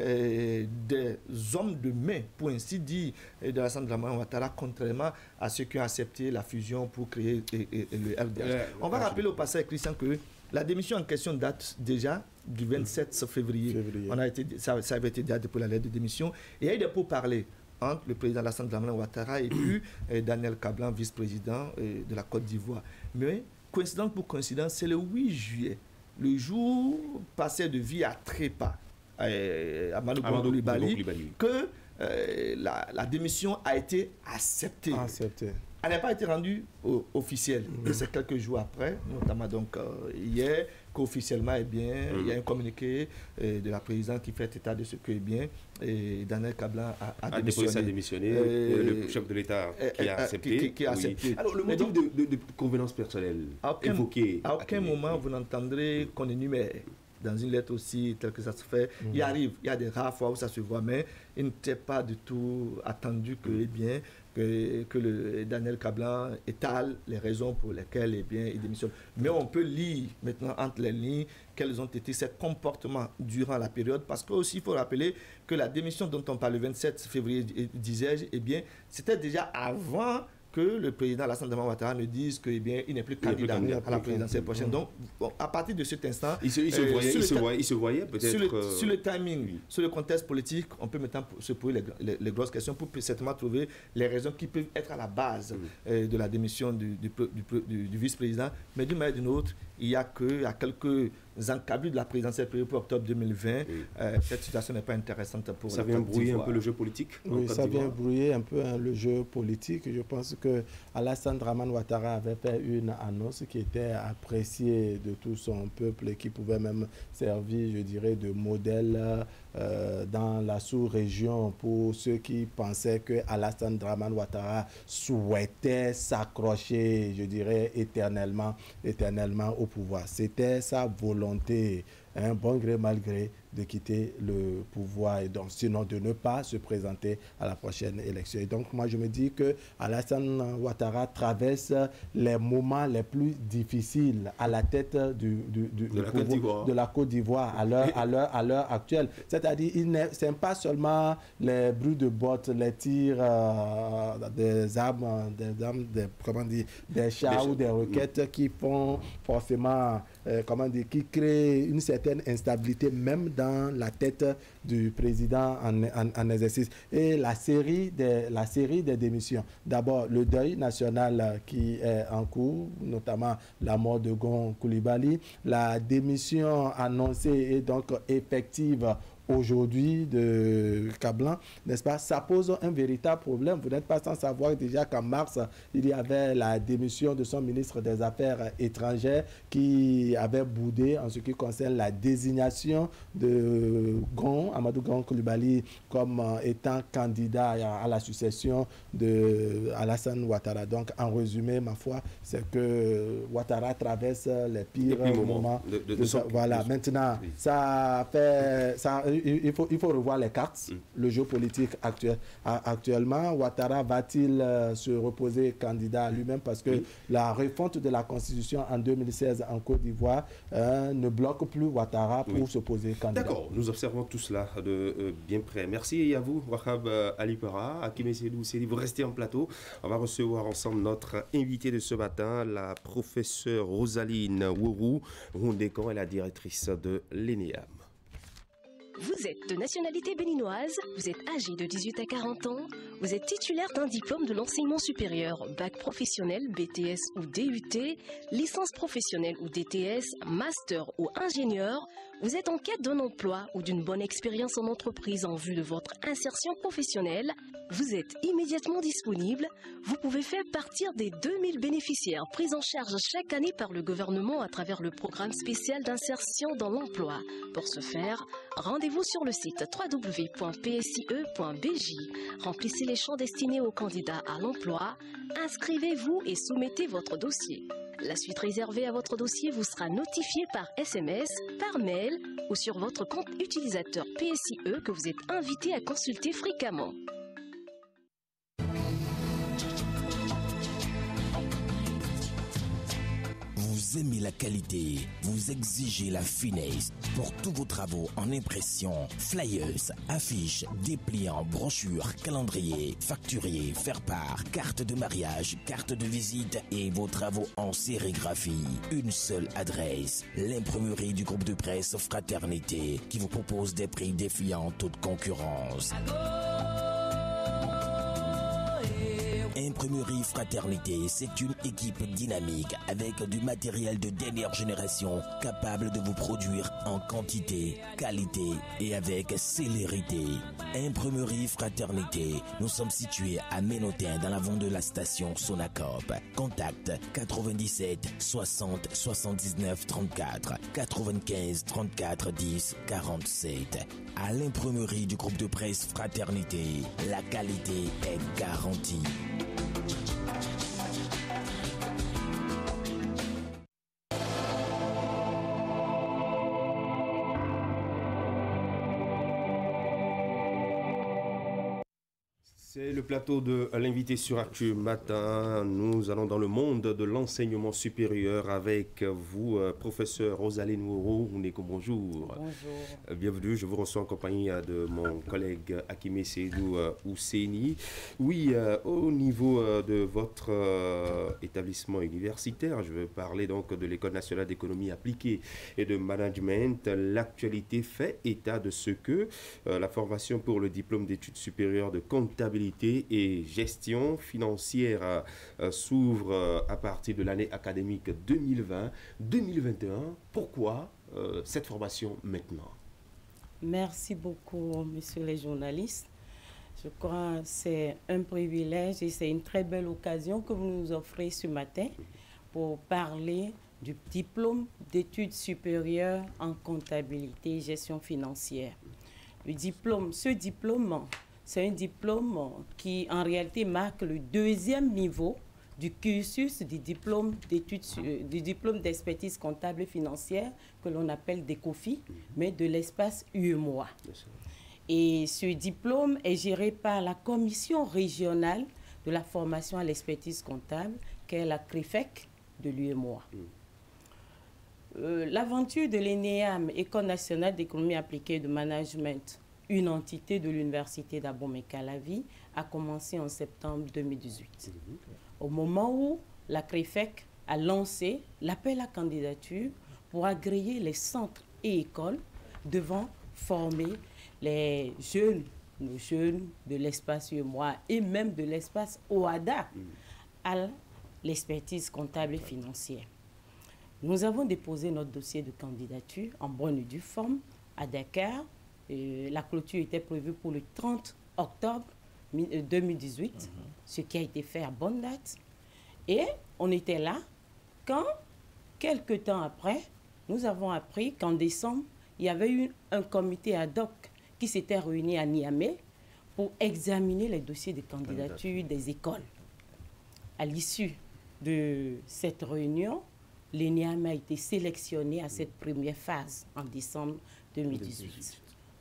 des hommes de main, pour ainsi dire, de Alassane Dramane Ouattara, contrairement à ceux qui ont accepté la fusion pour créer le RDH. On va rappeler au passage, Christian, que la démission en question date déjà du 27 février. Ça avait été déjà pour la lettre de démission. Et il y a eu des pourparlers entre le président Alassane Dramane Ouattara et puis Daniel Kablan, vice-président de la Côte d'Ivoire. Mais, coïncidence pour coïncidence, c'est le 8 juillet, le jour passé de vie à trépas à Amadou Coulibaly, que la démission a été acceptée. Elle n'a pas été rendue officielle. Et c'est quelques jours après, notamment donc hier, qu'officiellement, eh bien, il y a un communiqué de la présidente qui fait état de ce que, eh bien, Daniel Kablan a démissionné. Le chef de l'État qui a accepté. Qui a accepté. Alors, le motif de convenance personnelle évoqué. À aucun moment, vous n'entendrez qu'on énumère dans une lettre aussi, telle que ça se fait. Il y a des rares fois où ça se voit, mais il n'était pas du tout attendu que, eh bien, que le Daniel Kablan étale les raisons pour lesquelles eh bien, il démissionne. Mais on peut lire maintenant entre les lignes quels ont été ses comportements durant la période, parce qu'aussi il faut rappeler que la démission dont on parle le 27 février, disais-je, eh bien, c'était déjà avant que le président Alassane Dramane Ouattara ne dise qu'il n'est plus candidat à la présidentielle prochaine. Donc, à partir de cet instant, il se voyait peut-être... Sur le timing, sur le contexte politique, on peut maintenant se poser les grosses questions pour certainement trouver les raisons qui peuvent être à la base de la démission du vice-président. Mais d'une manière ou d'une autre, il y a quelques encablures de la présidentielle prévue pour octobre 2020. Cette situation n'est pas intéressante pour ça vient brouiller un peu le jeu politique. Oui, ça vient brouiller un peu le jeu politique. Je pense que Alassane Dramane Ouattara avait fait une annonce qui était appréciée de tout son peuple et qui pouvait même servir, je dirais, de modèle dans la sous-région pour ceux qui pensaient que Alassane Dramane Ouattara souhaitait s'accrocher, je dirais, éternellement au pouvoir. C'était sa volonté, bon gré mal gré, de quitter le pouvoir et donc sinon de ne pas se présenter à la prochaine élection. Et donc moi je me dis que Alassane Ouattara traverse les moments les plus difficiles à la tête de la Côte d'Ivoire à l'heure actuelle. C'est-à-dire ce n'est pas seulement les bruits de bottes, les tirs des armes, des chars ou des roquettes qui font forcément, qui créent une certaine instabilité même dans la tête du président en exercice. Et la série des démissions. D'abord, le deuil national qui est en cours, notamment la mort de Gon Coulibaly, la démission annoncée et donc effective aujourd'hui de Kablan, n'est-ce pas? Ça pose un véritable problème. Vous n'êtes pas sans savoir déjà qu'en mars, il y avait la démission de son ministre des Affaires étrangères qui avait boudé en ce qui concerne la désignation de Gon Amadou Grand Coulibaly comme étant candidat à la succession de Alassane Ouattara. Donc, en résumé, ma foi, c'est que Ouattara traverse les pires moments de son... Voilà, maintenant, oui. Il faut revoir les cartes, le jeu politique actuel. Actuellement, Ouattara va-t-il se reposer candidat à lui-même parce que la refonte de la Constitution en 2016 en Côte d'Ivoire ne bloque plus Ouattara pour se poser candidat. D'accord, nous observons tout cela de bien près. Merci à vous, Wahab Alipara, Hakim Seydou Sedi, vous restez en plateau. On va recevoir ensemble notre invitée de ce matin, la professeure Rosaline Wourou Rondécan, est la directrice de l'ENEAM. Vous êtes de nationalité béninoise, vous êtes âgé de 18 à 40 ans, vous êtes titulaire d'un diplôme de l'enseignement supérieur, bac professionnel, BTS ou DUT, licence professionnelle ou DTS, master ou ingénieur, vous êtes en quête d'un emploi ou d'une bonne expérience en entreprise en vue de votre insertion professionnelle, vous êtes immédiatement disponible, vous pouvez faire partir des 2000 bénéficiaires pris en charge chaque année par le gouvernement à travers le programme spécial d'insertion dans l'emploi. Pour ce faire, rendez-vous sur le site www.psie.bj. Remplissez les champs destinés aux candidats à l'emploi, inscrivez-vous et soumettez votre dossier. La suite réservée à votre dossier vous sera notifiée par SMS, par mail ou sur votre compte utilisateur PSIE que vous êtes invité à consulter fréquemment. Vous aimez la qualité, vous exigez la finesse. Pour tous vos travaux en impression, flyers, affiches, dépliants, brochures, calendriers, facturiers, faire-part, carte de mariage, carte de visite et vos travaux en sérigraphie. Une seule adresse, l'imprimerie du groupe de presse Fraternité qui vous propose des prix défiant toute concurrence. Imprimerie Fraternité, c'est une équipe dynamique avec du matériel de dernière génération capable de vous produire en quantité, qualité et avec célérité. Imprimerie Fraternité, nous sommes situés à Ménotin dans l'avant de la station Sonacop. Contact 97 60 79 34 95 34 10 47. À l'imprimerie du groupe de presse Fraternité, la qualité est garantie. C'est le plateau de l'invité sur Actu Matin. Nous allons dans le monde de l'enseignement supérieur avec vous, professeur Rosaline Wourou. Bonjour. Bonjour. Bienvenue, je vous reçois en compagnie de mon collègue Hakim Seydou Ouseni. Oui, au niveau de votre établissement universitaire, je veux parler donc de l'École nationale d'économie appliquée et de management. L'actualité fait état de ce que la formation pour le diplôme d'études supérieures de comptabilité et gestion financière s'ouvre à partir de l'année académique 2020-2021. Pourquoi cette formation maintenant? Merci beaucoup, messieurs les journalistes. Je crois que c'est un privilège et c'est une très belle occasion que vous nous offrez ce matin pour parler du diplôme d'études supérieures en comptabilité et gestion financière. Ce diplôme, c'est un diplôme qui, en réalité, marque le deuxième niveau du cursus du diplôme d'expertise comptable et financière que l'on appelle DECOFI, mais de l'espace UEMOA. Et ce diplôme est géré par la commission régionale de la formation à l'expertise comptable, qui est la CRIFEC de l'UEMOA. L'aventure de l'ENEAM, École nationale d'économie appliquée et de management, une entité de l'université d'Abomey-Calavi, a commencé en septembre 2018. Au moment où la CRIFEC a lancé l'appel à candidature pour agréer les centres et écoles devant former les jeunes, nos jeunes de l'espace UEMOA et même de l'espace OADA à l'expertise comptable et financière. Nous avons déposé notre dossier de candidature en bonne et due forme à Dakar. La clôture était prévue pour le 30 octobre 2018, ce qui a été fait à bonne date. Et on était là quand, quelques temps après, nous avons appris qu'en décembre, il y avait eu un comité ad hoc qui s'était réunie à Niamey pour examiner les dossiers de candidature des écoles. À l'issue de cette réunion, l'ENEAM a été sélectionné à cette première phase en décembre 2018.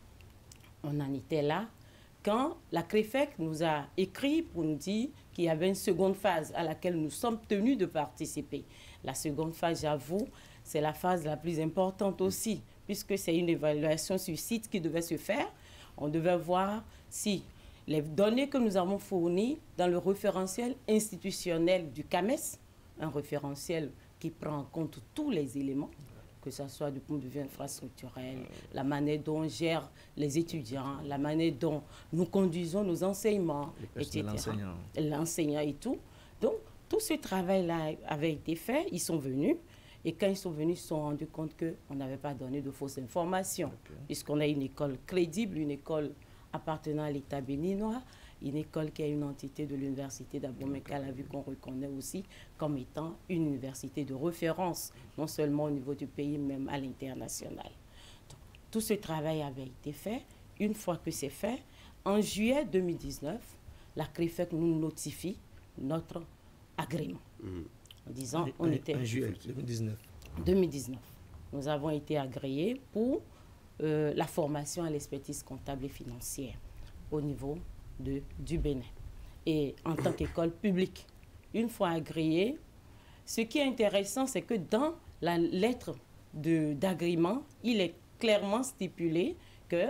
On en était là quand la CREFEC nous a écrit pour nous dire qu'il y avait une seconde phase à laquelle nous sommes tenus de participer. La seconde phase, j'avoue, c'est la phase la plus importante aussi, puisque c'est une évaluation sur site qui devait se faire. On devait voir si les données que nous avons fournies dans le référentiel institutionnel du CAMES, un référentiel qui prend en compte tous les éléments, que ce soit du point de vue infrastructurel, la manière dont on gère les étudiants, la manière dont nous conduisons nos enseignements, etc. L'enseignant et tout. Donc, tout ce travail-là avait été fait, ils sont venus. Et quand ils sont venus, ils se sont rendus compte qu'on n'avait pas donné de fausses informations, puisqu'on a une école crédible, une école appartenant à l'État béninois, une école qui est une entité de l'université d'Abomey-Calavi qu'on reconnaît aussi comme étant une université de référence, non seulement au niveau du pays, mais même à l'international. Tout ce travail avait été fait. Une fois que c'est fait, en juillet 2019, la CREFEC nous notifie notre agrément. En disant on était en juillet 2019. 2019. Nous avons été agréés pour la formation à l'expertise comptable et financière au niveau du Bénin. Et en tant qu'école publique, une fois agréée, ce qui est intéressant, c'est que dans la lettre d'agrément, il est clairement stipulé que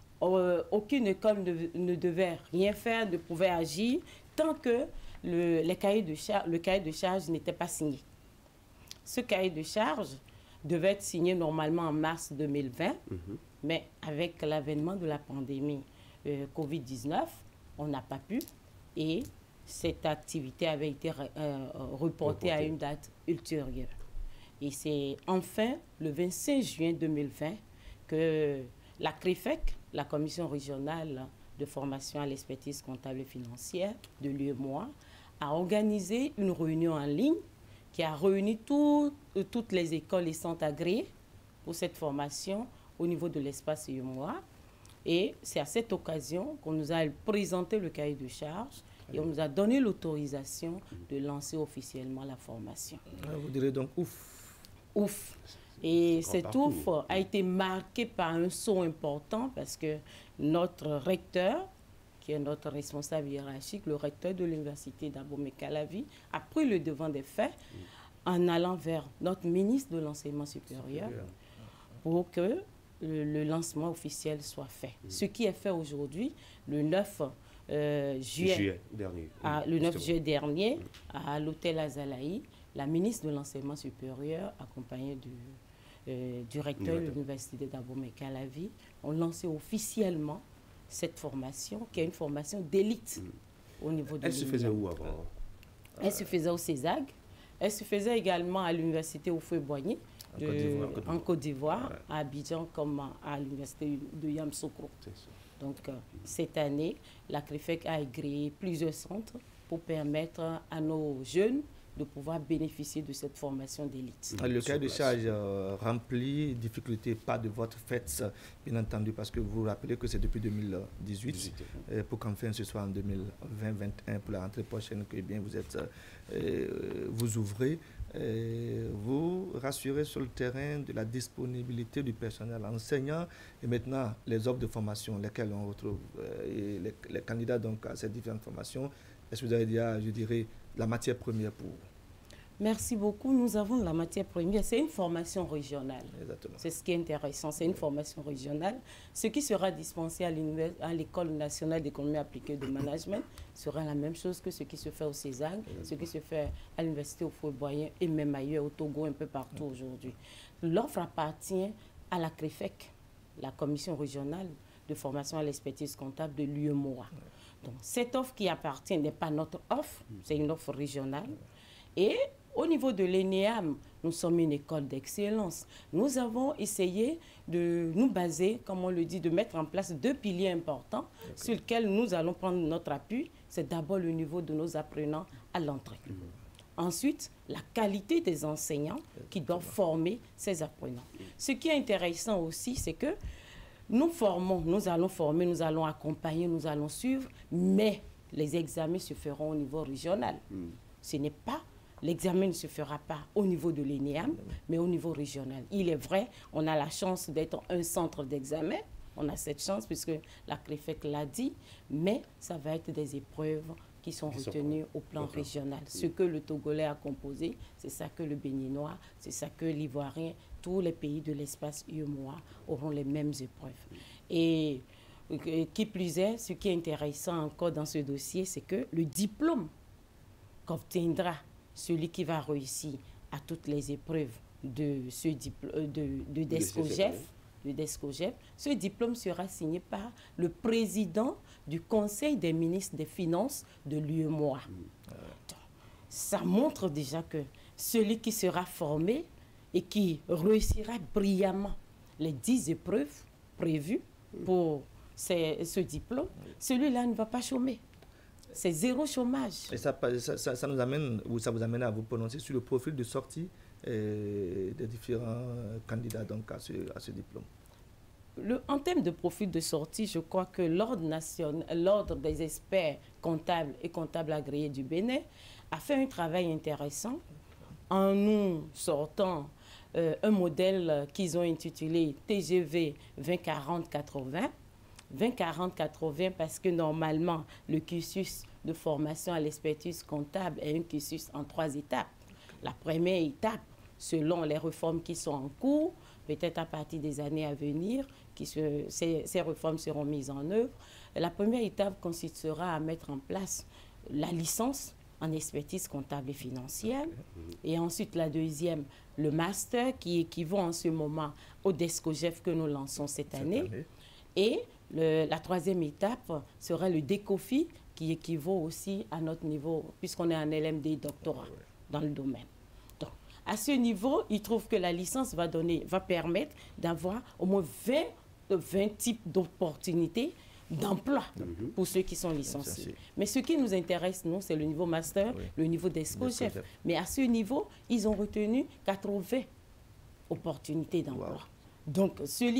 aucune école ne devait rien faire, ne pouvait agir tant que le cahier de charge n'était pas signé. Ce cahier de charge devait être signé normalement en mars 2020, mais avec l'avènement de la pandémie Covid-19, on n'a pas pu et cette activité avait été reportée à une date ultérieure. Et c'est enfin le 25 juin 2020 que la CREFEC, la Commission régionale de formation à l'expertise comptable et financière de l'UEMOA, a organisé une réunion en ligne qui a réuni toutes les écoles et centres agréés pour cette formation au niveau de l'espace UEMOA. Et c'est à cette occasion qu'on nous a présenté le cahier de charge et on nous a donné l'autorisation de lancer officiellement la formation. Vous direz donc ouf. Ouf. Et cet ouf a été marqué par un saut important parce que notre recteur, qui est notre responsable hiérarchique, le recteur de l'université d'Abomey-Calavi, a pris le devant des faits en allant vers notre ministre de l'enseignement supérieur pour que le lancement officiel soit fait. Ce qui est fait aujourd'hui, le 9 juillet dernier, à l'hôtel Azalaï, la ministre de l'enseignement supérieur, accompagnée du recteur de l'université d'Abomey-Calavi, ont lancé officiellement cette formation, qui est une formation d'élite au niveau de Elle se faisait où avant? Elle se faisait au CESAG. Elle se faisait également à l'université Houphouët-Boigny, en Côte d'Ivoire, à Abidjan, comme à l'université de Yamoussoukro. Donc, cette année, la CREFEC a agréé plusieurs centres pour permettre à nos jeunes de pouvoir bénéficier de cette formation d'élite. Le cahier de charge rempli, difficulté pas de votre fait, bien entendu, parce que vous vous rappelez que c'est depuis 2018, pour qu'enfin ce soit en 2020-2021, pour la rentrée prochaine, que bien vous êtes, vous ouvrez. Vous rassurez sur le terrain de la disponibilité du personnel enseignant et maintenant les offres de formation, lesquelles on retrouve, et les candidats donc à ces différentes formations. Est-ce que vous avez déjà, je dirais, la matière première pour... Merci beaucoup. Nous avons la matière première. C'est une formation régionale. C'est ce qui est intéressant. C'est une formation régionale. Ce qui sera dispensé à l'École nationale d'économie appliquée de management sera la même chose que ce qui se fait au CESAG, ce qui se fait à l'université Houphouët-Boigny et même ailleurs, au Togo, un peu partout aujourd'hui. L'offre appartient à la CREFEC, la commission régionale de formation à l'expertise comptable de l'UEMOA. Donc, cette offre qui appartient n'est pas notre offre, c'est une offre régionale. Et au niveau de l'ENEAM, nous sommes une école d'excellence. Nous avons essayé de nous baser, comme on le dit, de mettre en place 2 piliers importants sur lesquels nous allons prendre notre appui. C'est d'abord le niveau de nos apprenants à l'entrée. Ensuite, la qualité des enseignants qui doivent former ces apprenants. Ce qui est intéressant aussi, c'est que nous formons, nous allons former, nous allons accompagner, nous allons suivre, mais les examens se feront au niveau régional. Ce n'est pas, l'examen ne se fera pas au niveau de l'ENEAM, mais au niveau régional. Il est vrai, on a la chance d'être un centre d'examen, on a cette chance puisque la CREFEC l'a dit, mais ça va être des épreuves qui sont retenues au plan régional. Ce que le Togolais a composé, c'est ça que le Béninois, c'est ça que l'Ivoirien, tous les pays de l'espace UEMOA auront les mêmes épreuves. Et qui plus est, ce qui est intéressant encore dans ce dossier, c'est que le diplôme qu'obtiendra celui qui va réussir à toutes les épreuves de ce DESCOGEF, ce diplôme sera signé par le président du Conseil des ministres des Finances de l'UEMOA. Ça montre déjà que celui qui sera formé et qui réussira brillamment les 10 épreuves prévues pour ce diplôme, celui-là ne va pas chômer. C'est zéro chômage. Et ça nous amène, ou ça vous amène à vous prononcer sur le profil de sortie des différents candidats donc, à ce diplôme. En termes de profil de sortie, je crois que l'Ordre des experts comptables et comptables agréés du Bénin a fait un travail intéressant en nous sortant un modèle qu'ils ont intitulé TGV 2040-80. 20-40-80 parce que normalement, le cursus de formation à l'expertise comptable est un cursus en 3 étapes. La première étape, selon les réformes qui sont en cours, peut-être à partir des années à venir, ces réformes seront mises en œuvre. La première étape consistera à mettre en place la licence en expertise comptable et financière. Et ensuite, la deuxième, le master qui équivaut en ce moment au DESCOGEF que nous lançons cette année. Et la troisième étape sera le DECOFI qui équivaut aussi à notre niveau, puisqu'on est en LMD doctorat dans le domaine. Donc, à ce niveau, il trouve que la licence va permettre d'avoir au moins 20 types d'opportunités d'emploi pour ceux qui sont licenciés. Mais ce qui nous intéresse, nous, c'est le niveau master, le niveau DESCOGEF. Mais à ce niveau, ils ont retenu 80 opportunités d'emploi. Donc, celui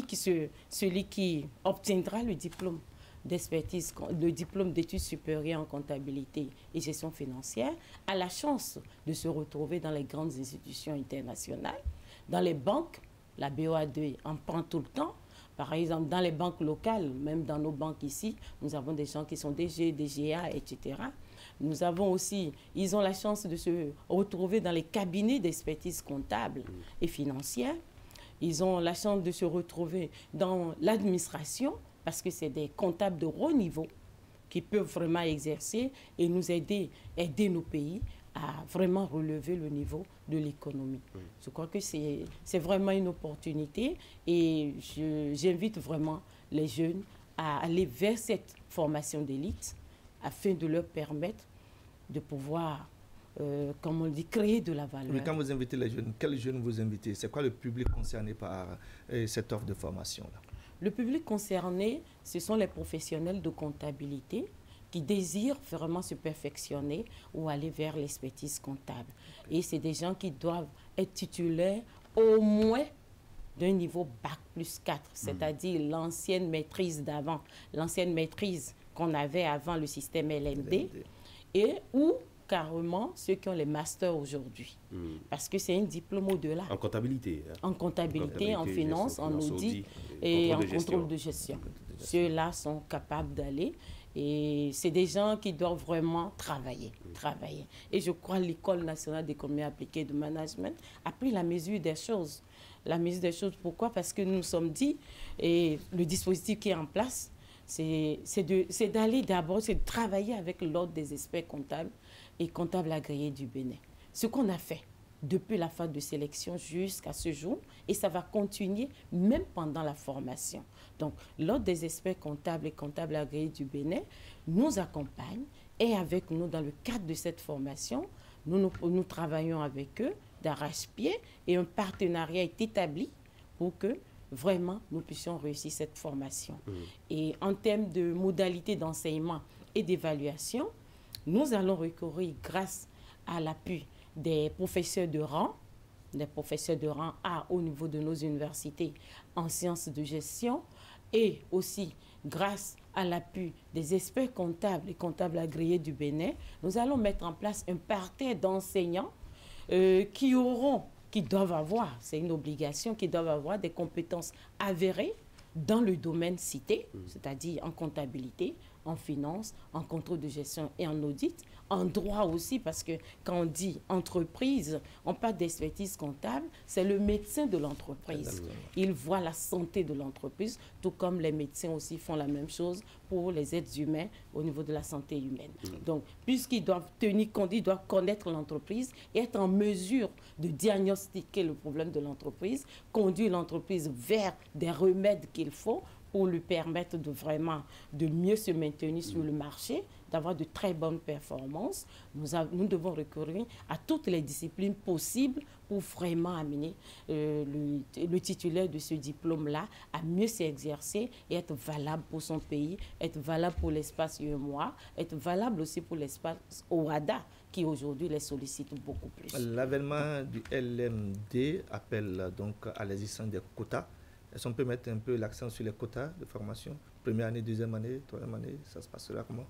qui obtiendra le diplôme d'expertise, le diplôme d'études supérieures en comptabilité et gestion financière, a la chance de se retrouver dans les grandes institutions internationales. Dans les banques, la BOA2 en prend tout le temps. Par exemple, dans les banques locales, même dans nos banques ici, nous avons des gens qui sont DG, DGA, etc. Nous avons aussi, ils ont la chance de se retrouver dans les cabinets d'expertise comptable et financière. Ils ont la chance de se retrouver dans l'administration parce que c'est des comptables de haut niveau qui peuvent vraiment exercer et nous aider nos pays à vraiment relever le niveau de l'économie. Je crois que c'est vraiment une opportunité et j'invite vraiment les jeunes à aller vers cette formation d'élite afin de leur permettre de pouvoir comme on dit, créer de la valeur. Mais quand vous invitez les jeunes, quels jeunes vous invitez? C'est quoi le public concerné par cette offre de formation-là? Le public concerné, ce sont les professionnels de comptabilité qui désirent vraiment se perfectionner ou aller vers l'expertise comptable. Et c'est des gens qui doivent être titulaires au moins d'un niveau Bac plus 4, c'est-à-dire l'ancienne maîtrise d'avant, l'ancienne maîtrise qu'on avait avant le système LMD, et ou carrément ceux qui ont les masters aujourd'hui. Parce que c'est un diplôme au-delà. En comptabilité. En comptabilité, en finance, en audit et en contrôle de gestion. Ceux-là sont capables d'aller. Et c'est des gens qui doivent vraiment travailler. Et je crois que l'École nationale d'économie appliquée de management a pris la mesure des choses. La mesure des choses, pourquoi? Parce que nous nous sommes dit, et le dispositif qui est en place, c'est d'aller d'abord, c'est de travailler avec l'ordre des experts comptables et comptables agréés du Bénin. Ce qu'on a fait depuis la phase de sélection jusqu'à ce jour, et ça va continuer même pendant la formation. Donc, l'ordre des experts comptables et comptables agréés du Bénin nous accompagne et avec nous dans le cadre de cette formation, nous travaillons avec eux d'arrache-pied et un partenariat est établi pour que vraiment nous puissions réussir cette formation. Et en termes de modalités d'enseignement et d'évaluation, nous allons recourir grâce à l'appui des professeurs de rang A au niveau de nos universités en sciences de gestion Et aussi, grâce à l'appui des experts comptables et comptables agréés du Bénin, nous allons mettre en place un parterre d'enseignants qui doivent avoir, c'est une obligation, qui doivent avoir des compétences avérées dans le domaine cité, c'est-à-dire en comptabilité, en finance, en contrôle de gestion et en audit, en droit aussi, parce que quand on dit entreprise, on parle d'expertise comptable, c'est le médecin de l'entreprise. Il voit la santé de l'entreprise, tout comme les médecins aussi font la même chose pour les êtres humains au niveau de la santé humaine. Donc, puisqu'ils doivent tenir compte, ils doivent connaître l'entreprise et être en mesure de diagnostiquer le problème de l'entreprise, conduire l'entreprise vers des remèdes qu'il faut pour lui permettre de vraiment de mieux se maintenir sur le marché, d'avoir de très bonnes performances. Nous devons recourir à toutes les disciplines possibles pour vraiment amener le titulaire de ce diplôme-là à mieux s'exercer et être valable pour son pays, être valable pour l'espace UEMOA, être valable aussi pour l'espace OADA, qui aujourd'hui les sollicite beaucoup plus. L'avènement du LMD appelle donc à l'existence des quotas. Est-ce qu'on peut mettre un peu l'accent sur les quotas de formation? Première année, deuxième année, troisième année, ça se passera comment?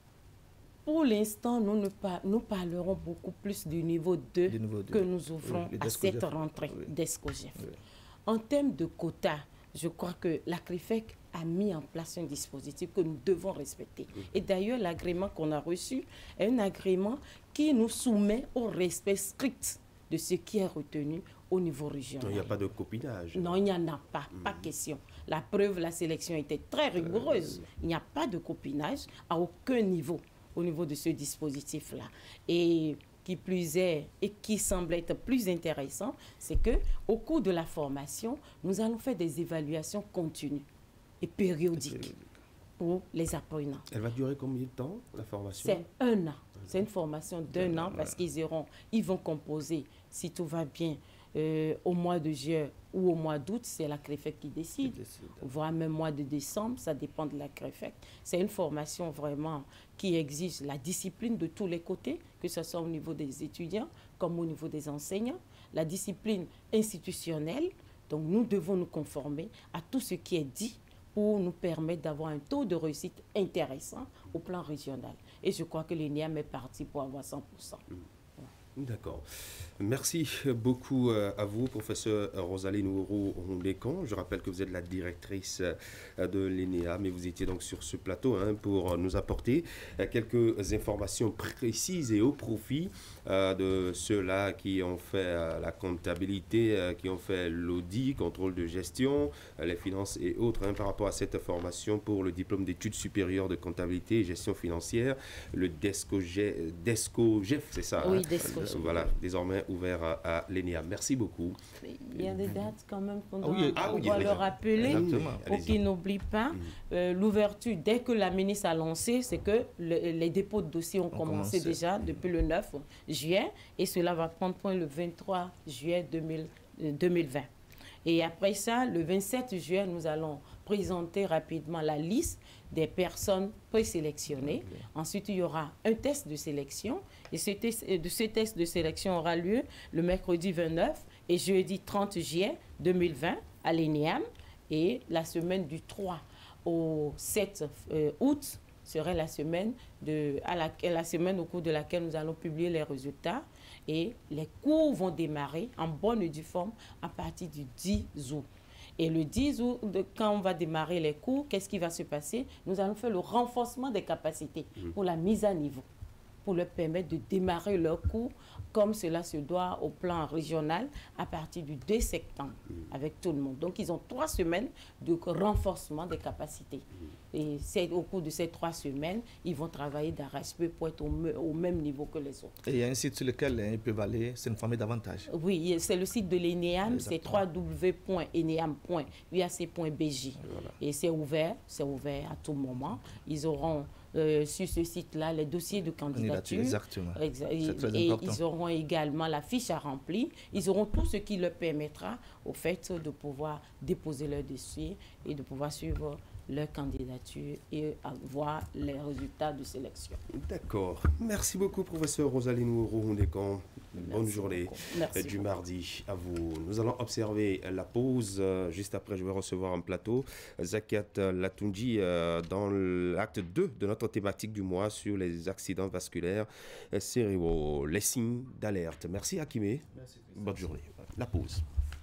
Pour l'instant, nous parlerons beaucoup plus du niveau 2 que nous ouvrons à cette rentrée d'ESCOGEF. En termes de quotas, je crois que la CRIFEC a mis en place un dispositif que nous devons respecter. Et d'ailleurs, l'agrément qu'on a reçu est un agrément qui nous soumet au respect strict de ce qui est retenu au niveau régional. Il n'y a pas de copinage. Non, il n'y en a pas, pas question. La preuve, la sélection était très rigoureuse. Il n'y a pas de copinage à aucun niveau au niveau de ce dispositif-là. Et qui plus est, et qui semble être plus intéressant, c'est qu'au cours de la formation, nous allons faire des évaluations continues et périodiques pour les apprenants. Elle va durer combien de temps, la formation? C'est 1 an. C'est une formation d'1 an parce ils vont composer, si tout va bien, au mois de juillet ou au mois d'août, c'est la CREFEC qui décide, voire même mois de décembre, ça dépend de la CREFEC. C'est une formation vraiment qui exige la discipline de tous les côtés, que ce soit au niveau des étudiants comme au niveau des enseignants, la discipline institutionnelle. Donc nous devons nous conformer à tout ce qui est dit pour nous permettre d'avoir un taux de réussite intéressant au plan régional. Et je crois que l'ENEAM est parti pour avoir 100%. D'accord. Merci beaucoup à vous, professeur Rosalie Nouroho-Ondekon. Je rappelle que vous êtes la directrice de l'ENEAM, mais vous étiez donc sur ce plateau pour nous apporter quelques informations précises et au profit de ceux-là qui ont fait la comptabilité, qui ont fait l'audit, contrôle de gestion, les finances et autres, par rapport à cette formation pour le diplôme d'études supérieures de comptabilité et gestion financière, le DESCOGEF, c'est ça? Oui, DESCOGEF. Voilà, désormais ouvert à l'ENEAM. Merci beaucoup. Il y a des dates quand même qu'on doit le rappeler pour qu'ils n'oublient pas. L'ouverture, dès que la ministre a lancé, c'est que les dépôts de dossiers ont commencé déjà depuis le 9 juillet et cela va prendre point le 23 juillet 2020. Et après ça, le 27 juillet, nous allons présenter rapidement la liste des personnes présélectionnées. Ensuite, il y aura un test de sélection. Et ce test de sélection aura lieu le mercredi 29 et jeudi 30 juillet 2020 à l'ENEAM. Et la semaine du 3 au 7 août serait la semaine au cours de laquelle nous allons publier les résultats. Et les cours vont démarrer en bonne et due forme à partir du 10 août. Et le 10 août, quand on va démarrer les cours, qu'est-ce qui va se passer? Nous allons faire le renforcement des capacités pour la mise à niveau, pour leur permettre de démarrer leurs cours comme cela se doit au plan régional à partir du 2 septembre avec tout le monde. Donc, ils ont 3 semaines de renforcement des capacités. Et au cours de ces 3 semaines, ils vont travailler d'arrache-pied pour être au même niveau que les autres. Et il y a un site sur lequel ils peuvent aller s'informer davantage. Oui, c'est le site de l'ENEAM, c'est www.eneam.uac.bj. Et c'est ouvert à tout moment. Ils auront sur ce site-là les dossiers de candidature. Exactement. Et ils auront également la fiche à remplir. Ils auront tout ce qui leur permettra au fait de pouvoir déposer leur dossier et de pouvoir suivre leur candidature et voir les résultats de sélection. D'accord. Merci beaucoup, professeur Rosalie Nouroho-Ondekon. Bonne journée du mardi à vous. Nous allons observer la pause. Juste après, je vais recevoir en plateau Zakiat Latunji dans l'acte 2 de notre thématique du mois sur les accidents vasculaires cérébraux, les signes d'alerte. Merci Hakimé. Merci. Bonne journée. La pause.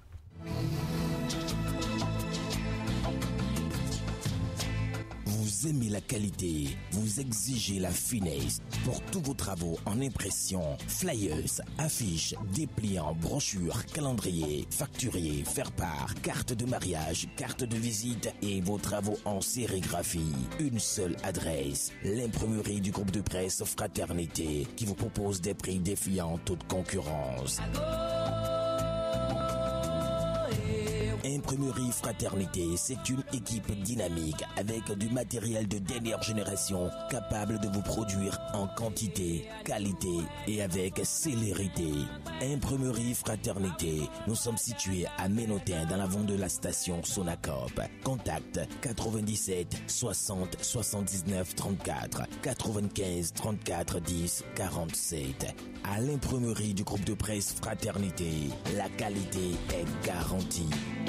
Vous aimez la qualité, vous exigez la finesse. Pour tous vos travaux en impression, flyers, affiches, dépliants, brochures, calendriers, facturiers, faire-part, carte de mariage, carte de visite et vos travaux en sérigraphie. Une seule adresse, l'imprimerie du groupe de presse Fraternité qui vous propose des prix défiant toute concurrence. Imprimerie Fraternité, c'est une équipe dynamique avec du matériel de dernière génération capable de vous produire en quantité, qualité et avec célérité. Imprimerie Fraternité, nous sommes situés à Ménotin dans l'avant de la station Sonacop. Contact 97 60 79 34 95 34 10 47. À l'imprimerie du groupe de presse Fraternité, la qualité est garantie.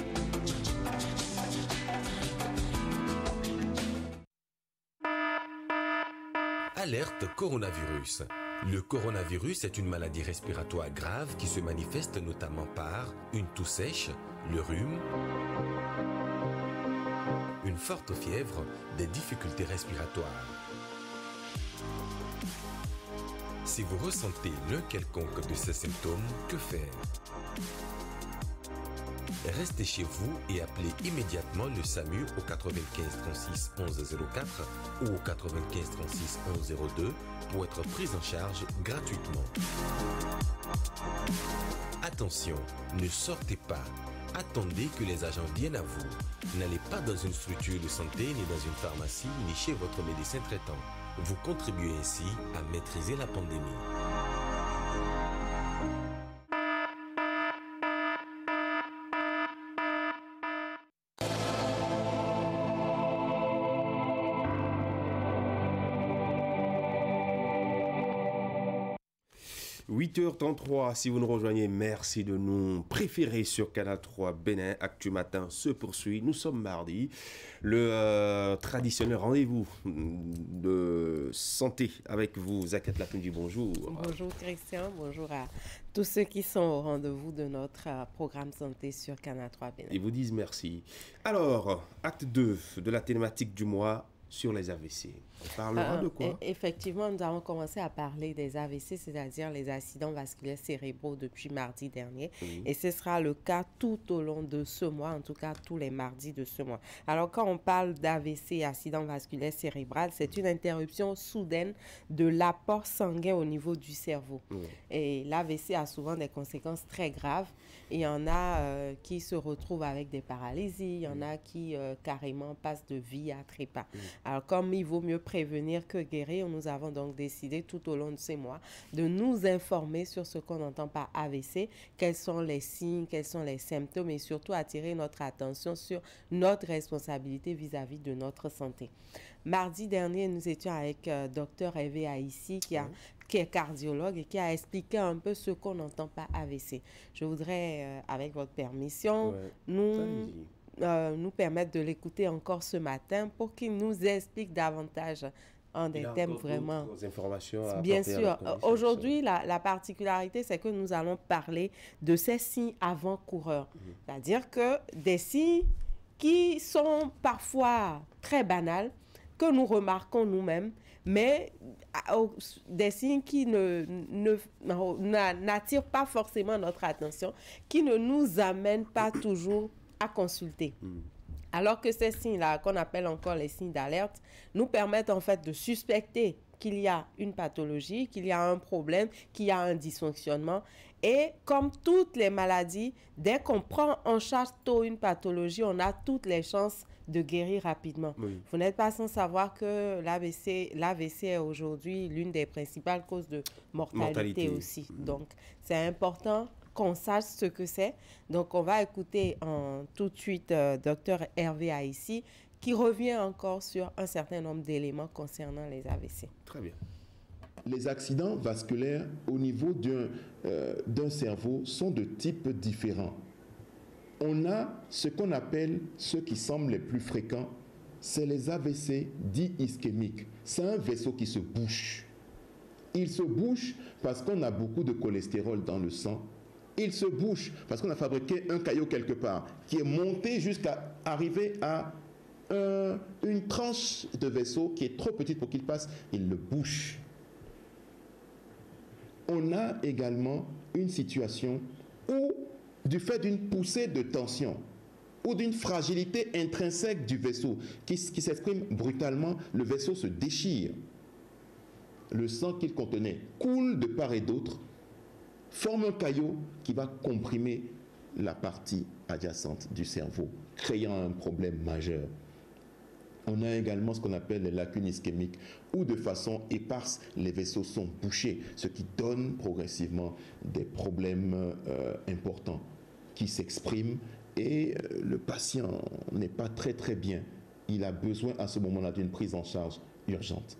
Alerte coronavirus. Le coronavirus est une maladie respiratoire grave qui se manifeste notamment par une toux sèche, le rhume, une forte fièvre, des difficultés respiratoires. Si vous ressentez l'un quelconque de ces symptômes, que faire? Restez chez vous et appelez immédiatement le SAMU au 95 36 11 04 ou au 95 36 11 02 pour être pris en charge gratuitement. Attention, ne sortez pas. Attendez que les agents viennent à vous. N'allez pas dans une structure de santé, ni dans une pharmacie, ni chez votre médecin traitant. Vous contribuez ainsi à maîtriser la pandémie. « 8h33, si vous nous rejoignez, merci de nous préférer sur Canal 3 Bénin. Actu Matin se poursuit. Nous sommes mardi. Le traditionnel rendez-vous de santé avec vous. Zakiat Latunji, bonjour. Bonjour Christian, bonjour à tous ceux qui sont au rendez-vous de notre programme santé sur Canal 3 Bénin. Ils vous disent merci. Alors, acte 2 de la thématique du mois sur les AVC. On parlera de quoi? Effectivement, nous avons commencé à parler des AVC, c'est-à-dire les accidents vasculaires cérébraux depuis mardi dernier. Et ce sera le cas tout au long de ce mois, en tout cas tous les mardis de ce mois. Alors, quand on parle d'AVC, accident vasculaire cérébral, c'est une interruption soudaine de l'apport sanguin au niveau du cerveau. Et l'AVC a souvent des conséquences très graves. Il y en a qui se retrouvent avec des paralysies, il y en a qui carrément passent de vie à trépas. Alors, comme il vaut mieux prévenir que guérir, nous avons donc décidé tout au long de ces mois de nous informer sur ce qu'on entend par AVC, quels sont les signes, quels sont les symptômes et surtout attirer notre attention sur notre responsabilité vis-à-vis de notre santé. Mardi dernier, nous étions avec Dr Hervé Haïssi qui est cardiologue et qui a expliqué un peu ce qu'on entend par AVC. Je voudrais, avec votre permission, nous permettre de l'écouter encore ce matin pour qu'il nous explique davantage en des thèmes vraiment... Informations bien sûr. Aujourd'hui, la particularité, c'est que nous allons parler de ces signes avant-coureurs. C'est-à-dire que des signes qui sont parfois très banals, que nous remarquons nous-mêmes, mais des signes qui n'attirent pas forcément notre attention, qui ne nous amènent pas toujours à consulter. Alors que ces signes-là, qu'on appelle encore les signes d'alerte, nous permettent en fait de suspecter qu'il y a une pathologie, qu'il y a un problème, qu'il y a un dysfonctionnement. Et comme toutes les maladies, dès qu'on prend en charge tôt une pathologie, on a toutes les chances de guérir rapidement. Vous n'êtes pas sans savoir que l'AVC est aujourd'hui l'une des principales causes de mortalité. Aussi. Donc, c'est important qu'on sache ce que c'est. Donc, on va écouter tout de suite Dr Hervé Haïssi qui revient encore sur un certain nombre d'éléments concernant les AVC. Très bien. les accidents vasculaires au niveau d'un cerveau sont de types différents. On a ce qu'on appelle, ceux qui semblent les plus fréquents, c'est les AVC dits ischémiques. C'est un vaisseau qui se bouche. Il se bouche parce qu'on a beaucoup de cholestérol dans le sang. Il se bouche parce qu'on a fabriqué un caillot quelque part qui est monté jusqu'à arriver à une tranche de vaisseau qui est trop petite pour qu'il passe. Il le bouche. On a également une situation où, du fait d'une poussée de tension ou d'une fragilité intrinsèque du vaisseau qui s'exprime brutalement, le vaisseau se déchire. Le sang qu'il contenait coule de part et d'autre, forme un caillot qui va comprimer la partie adjacente du cerveau, créant un problème majeur. On a également ce qu'on appelle les lacunes ischémiques, où de façon éparse, les vaisseaux sont bouchés, ce qui donne progressivement des problèmes importants qui s'expriment et le patient n'est pas très bien. Il a besoin à ce moment-là d'une prise en charge urgente.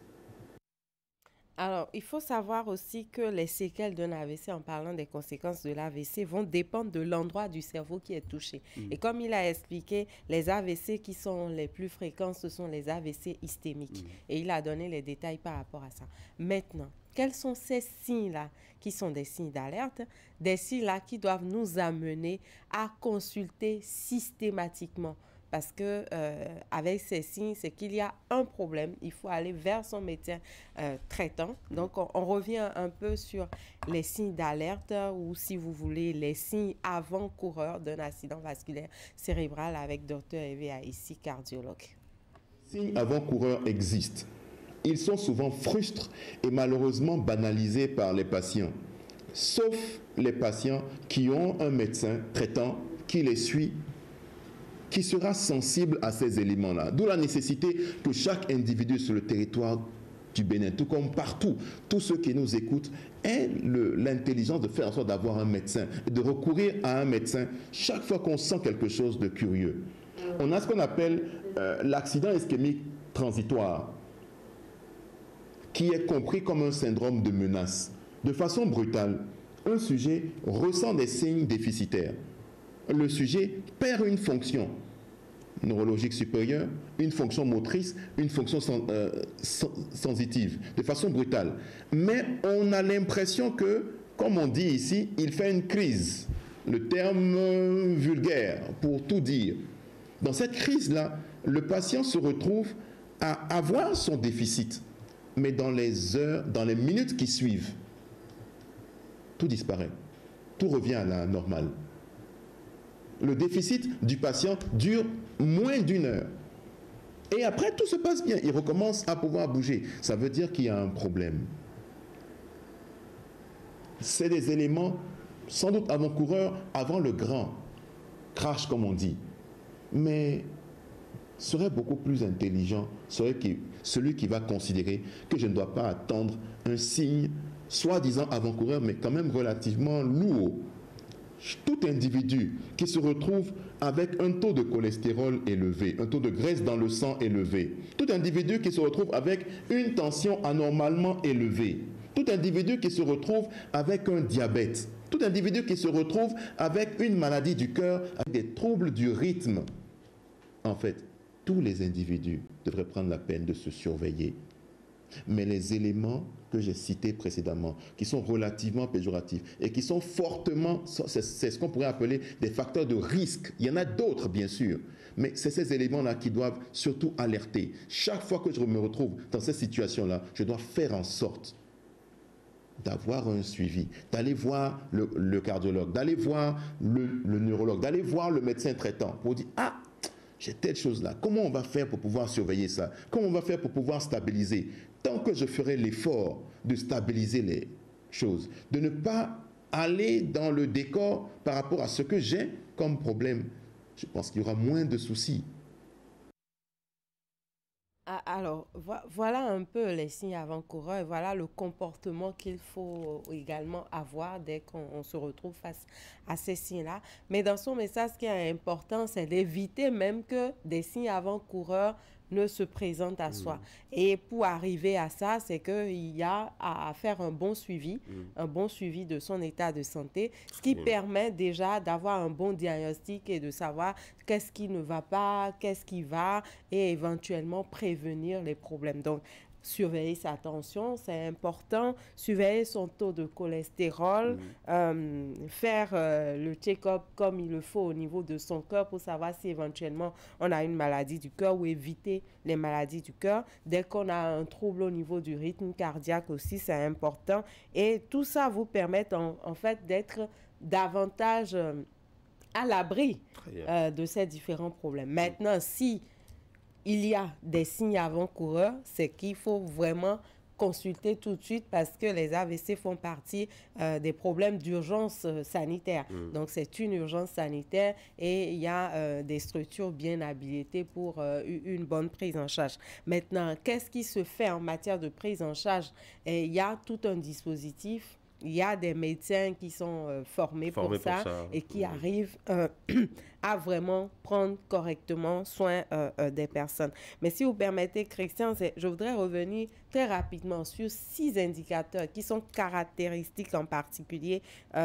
Alors, il faut savoir aussi que les séquelles d'un AVC, en parlant des conséquences de l'AVC, vont dépendre de l'endroit du cerveau qui est touché. Et comme il a expliqué, les AVC qui sont les plus fréquents, ce sont les AVC ischémiques. Et il a donné les détails par rapport à ça. Maintenant, quels sont ces signes-là qui sont des signes d'alerte, des signes-là qui doivent nous amener à consulter systématiquement? Parce que avec ces signes, c'est qu'il y a un problème. Il faut aller vers son médecin traitant. Donc, on revient un peu sur les signes d'alerte ou, si vous voulez, les signes avant-coureurs d'un accident vasculaire cérébral avec Dr Eva ici, cardiologue. Les signes avant-coureurs existent. Ils sont souvent frustres et malheureusement banalisés par les patients. Sauf les patients qui ont un médecin traitant qui les suit, qui sera sensible à ces éléments-là. D'où la nécessité que chaque individu sur le territoire du Bénin, tout comme partout, tous ceux qui nous écoutent, aient l'intelligence de faire en sorte d'avoir un médecin, de recourir à un médecin chaque fois qu'on sent quelque chose de curieux. On a ce qu'on appelle l'accident ischémique transitoire, qui est compris comme un syndrome de menace. De façon brutale, un sujet ressent des signes déficitaires. Le sujet perd une fonction neurologique supérieure, une fonction motrice, une fonction sensitive, de façon brutale. Mais on a l'impression que, comme on dit ici, il fait une crise. Le terme vulgaire pour tout dire. Dans cette crise-là, le patient se retrouve à avoir son déficit. Mais dans les heures, dans les minutes qui suivent, tout disparaît. Tout revient à la normale. Le déficit du patient dure moins d'1 heure. Et après, tout se passe bien. Il recommence à pouvoir bouger. Ça veut dire qu'il y a un problème. C'est des éléments, sans doute avant-coureurs, avant le grand crash, comme on dit. Mais serait beaucoup plus intelligent, serait celui qui va considérer que je ne dois pas attendre un signe, soi-disant avant-coureur, mais quand même relativement lourd. Tout individu qui se retrouve avec un taux de cholestérol élevé, un taux de graisse dans le sang élevé, tout individu qui se retrouve avec une tension anormalement élevée, tout individu qui se retrouve avec un diabète, tout individu qui se retrouve avec une maladie du cœur, avec des troubles du rythme, en fait, tous les individus devraient prendre la peine de se surveiller. Mais les éléments que j'ai cités précédemment, qui sont relativement péjoratifs et qui sont fortement, c'est ce qu'on pourrait appeler des facteurs de risque. Il y en a d'autres, bien sûr, mais c'est ces éléments-là qui doivent surtout alerter. Chaque fois que je me retrouve dans cette situation-là, je dois faire en sorte d'avoir un suivi, d'aller voir le cardiologue, d'aller voir le neurologue, d'aller voir le médecin traitant pour dire « Ah, j'ai telle chose là, comment on va faire pour pouvoir surveiller ça? Comment on va faire pour pouvoir stabiliser ?» Tant que je ferai l'effort de stabiliser les choses, de ne pas aller dans le décor par rapport à ce que j'ai comme problème, je pense qu'il y aura moins de soucis. Alors, voilà un peu les signes avant-coureurs et voilà le comportement qu'il faut également avoir dès qu'on se retrouve face à ces signes-là. Mais dans son message, ce qui est important, c'est d'éviter même que des signes avant-coureurs ne se présente à soi. Et pour arriver à ça, c'est qu'il y a à faire un bon suivi de son état de santé, ce qui permet déjà d'avoir un bon diagnostic et de savoir qu'est-ce qui ne va pas, qu'est-ce qui va, et éventuellement prévenir les problèmes. Donc, surveiller sa tension, c'est important. Surveiller son taux de cholestérol, faire le check-up comme il le faut au niveau de son cœur pour savoir si éventuellement on a une maladie du cœur ou éviter les maladies du cœur. Dès qu'on a un trouble au niveau du rythme cardiaque aussi, c'est important. Et tout ça vous permet en fait d'être davantage à l'abri de ces différents problèmes. Maintenant, si il y a des signes avant-coureurs, c'est qu'il faut vraiment consulter tout de suite parce que les AVC font partie des problèmes d'urgence sanitaire. Donc, c'est une urgence sanitaire et il y a des structures bien habilitées pour une bonne prise en charge. Maintenant, qu'est-ce qui se fait en matière de prise en charge? Il y a tout un dispositif. Il y a des médecins qui sont formés pour ça et qui arrivent à vraiment prendre correctement soin des personnes. Mais si vous permettez, Christian, je voudrais revenir très rapidement sur 6 indicateurs qui sont caractéristiques en particulier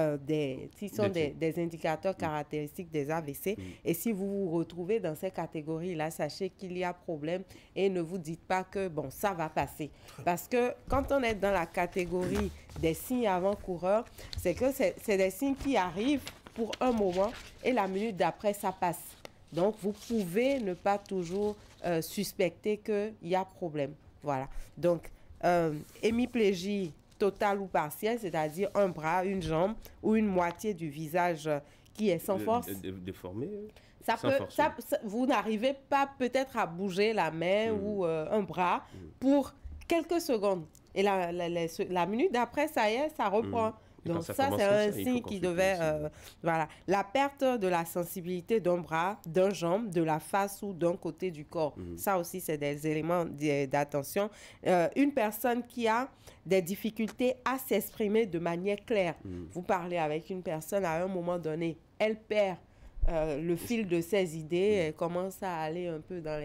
des indicateurs caractéristiques des AVC. Et si vous vous retrouvez dans ces catégories-là, sachez qu'il y a problème et ne vous dites pas que, bon, ça va passer. Parce que quand on est dans la catégorie des signes avant-coureurs, c'est que c'est des signes qui arrivent pour un moment et la minute d'après, ça passe. Donc, vous pouvez ne pas toujours suspecter qu'il y a problème. Voilà. Donc, hémiplégie totale ou partielle, c'est-à-dire un bras, une jambe ou une moitié du visage qui est sans force. Déformé vous n'arrivez pas peut-être à bouger la main ou un bras pour quelques secondes. Et la minute d'après, ça y est, ça reprend. Donc ça c'est un signe qui devait... voilà. La perte de la sensibilité d'un bras, d'un jambe, de la face ou d'un côté du corps. Ça aussi, c'est des éléments d'attention. Une personne qui a des difficultés à s'exprimer de manière claire. Vous parlez avec une personne, à un moment donné, elle perd le fil de ses idées, elle commence à aller un peu dans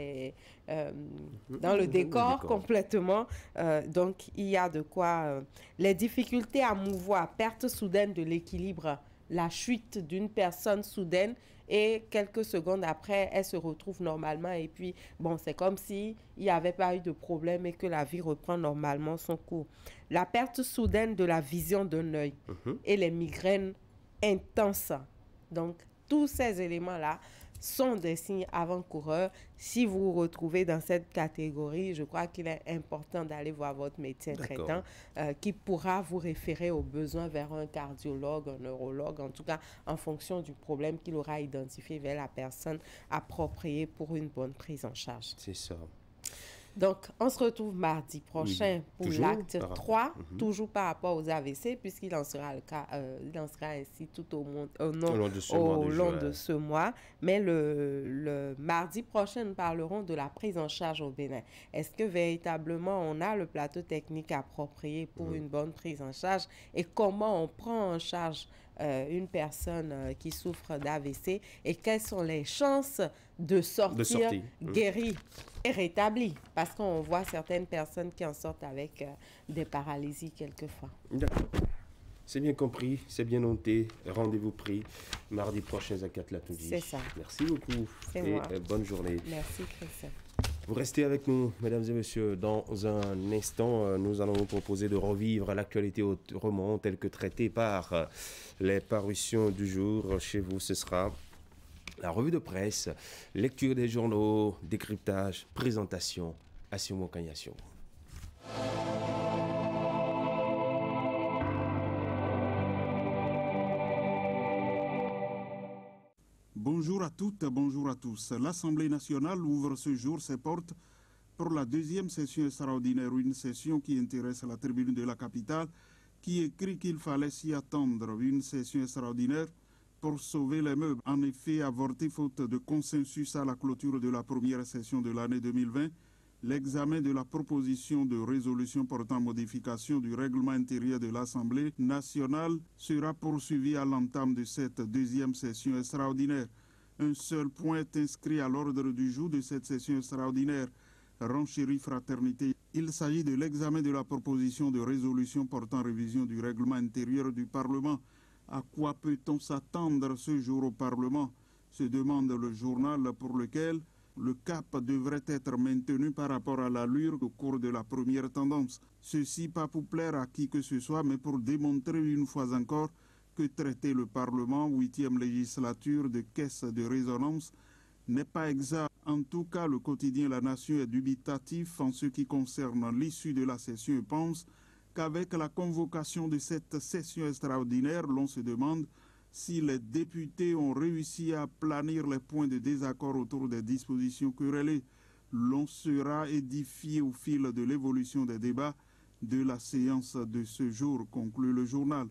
le décor complètement. Donc, il y a de quoi... les difficultés à mouvoir, perte soudaine de l'équilibre, la chute d'une personne soudaine et quelques secondes après, elle se retrouve normalement et puis, bon, c'est comme s'il n'y avait pas eu de problème et que la vie reprend normalement son cours. La perte soudaine de la vision d'un œil et les migraines intenses. Donc, tous ces éléments-là sont des signes avant-coureurs. Si vous vous retrouvez dans cette catégorie, je crois qu'il est important d'aller voir votre médecin traitant qui pourra vous référer au besoin vers un cardiologue, un neurologue, en tout cas en fonction du problème qu'il aura identifié vers la personne appropriée pour une bonne prise en charge. C'est ça. Donc, on se retrouve mardi prochain pour l'acte 3, toujours par rapport aux AVC, puisqu'il en sera le cas, il en sera ainsi tout au long de ce mois. Mais le mardi prochain, nous parlerons de la prise en charge au Bénin. Est-ce que véritablement on a le plateau technique approprié pour une bonne prise en charge et comment on prend en charge une personne qui souffre d'AVC et quelles sont les chances de sortir guérie et rétablie, parce qu'on voit certaines personnes qui en sortent avec des paralysies quelquefois. D'accord. C'est bien compris, c'est bien noté. Rendez-vous pris mardi prochain à Katlatouji. C'est ça. Merci beaucoup et bonne journée. Merci Christian. Vous restez avec nous, mesdames et messieurs. Dans un instant, nous allons vous proposer de revivre l'actualité autrement, telle que traitée par les parutions du jour. Chez vous, ce sera la revue de presse, lecture des journaux, décryptage, présentation, Assimo Kanyasio. Bonjour à toutes, bonjour à tous. L'Assemblée nationale ouvre ce jour ses portes pour la deuxième session extraordinaire, une session qui intéresse la tribune de la capitale, qui écrit qu'il fallait s'y attendre, une session extraordinaire pour sauver les meubles. En effet, avorté faute de consensus à la clôture de la première session de l'année 2020, l'examen de la proposition de résolution portant modification du règlement intérieur de l'Assemblée nationale sera poursuivi à l'entame de cette deuxième session extraordinaire. Un seul point est inscrit à l'ordre du jour de cette session extraordinaire, Renchéri Fraternité. Il s'agit de l'examen de la proposition de résolution portant révision du règlement intérieur du Parlement. À quoi peut-on s'attendre ce jour au Parlement, se demande le journal, pour lequel le cap devrait être maintenu par rapport à l'allure au cours de la première tendance. Ceci pas pour plaire à qui que ce soit, mais pour démontrer une fois encore que traiter le Parlement, 8e législature de caisse de résonance, n'est pas exact. En tout cas, le quotidien La Nation est dubitatif en ce qui concerne l'issue de la session et pense qu'avec la convocation de cette session extraordinaire, l'on se demande si les députés ont réussi à planir les points de désaccord autour des dispositions querellées. L'on sera édifié au fil de l'évolution des débats de la séance de ce jour, conclut le journal.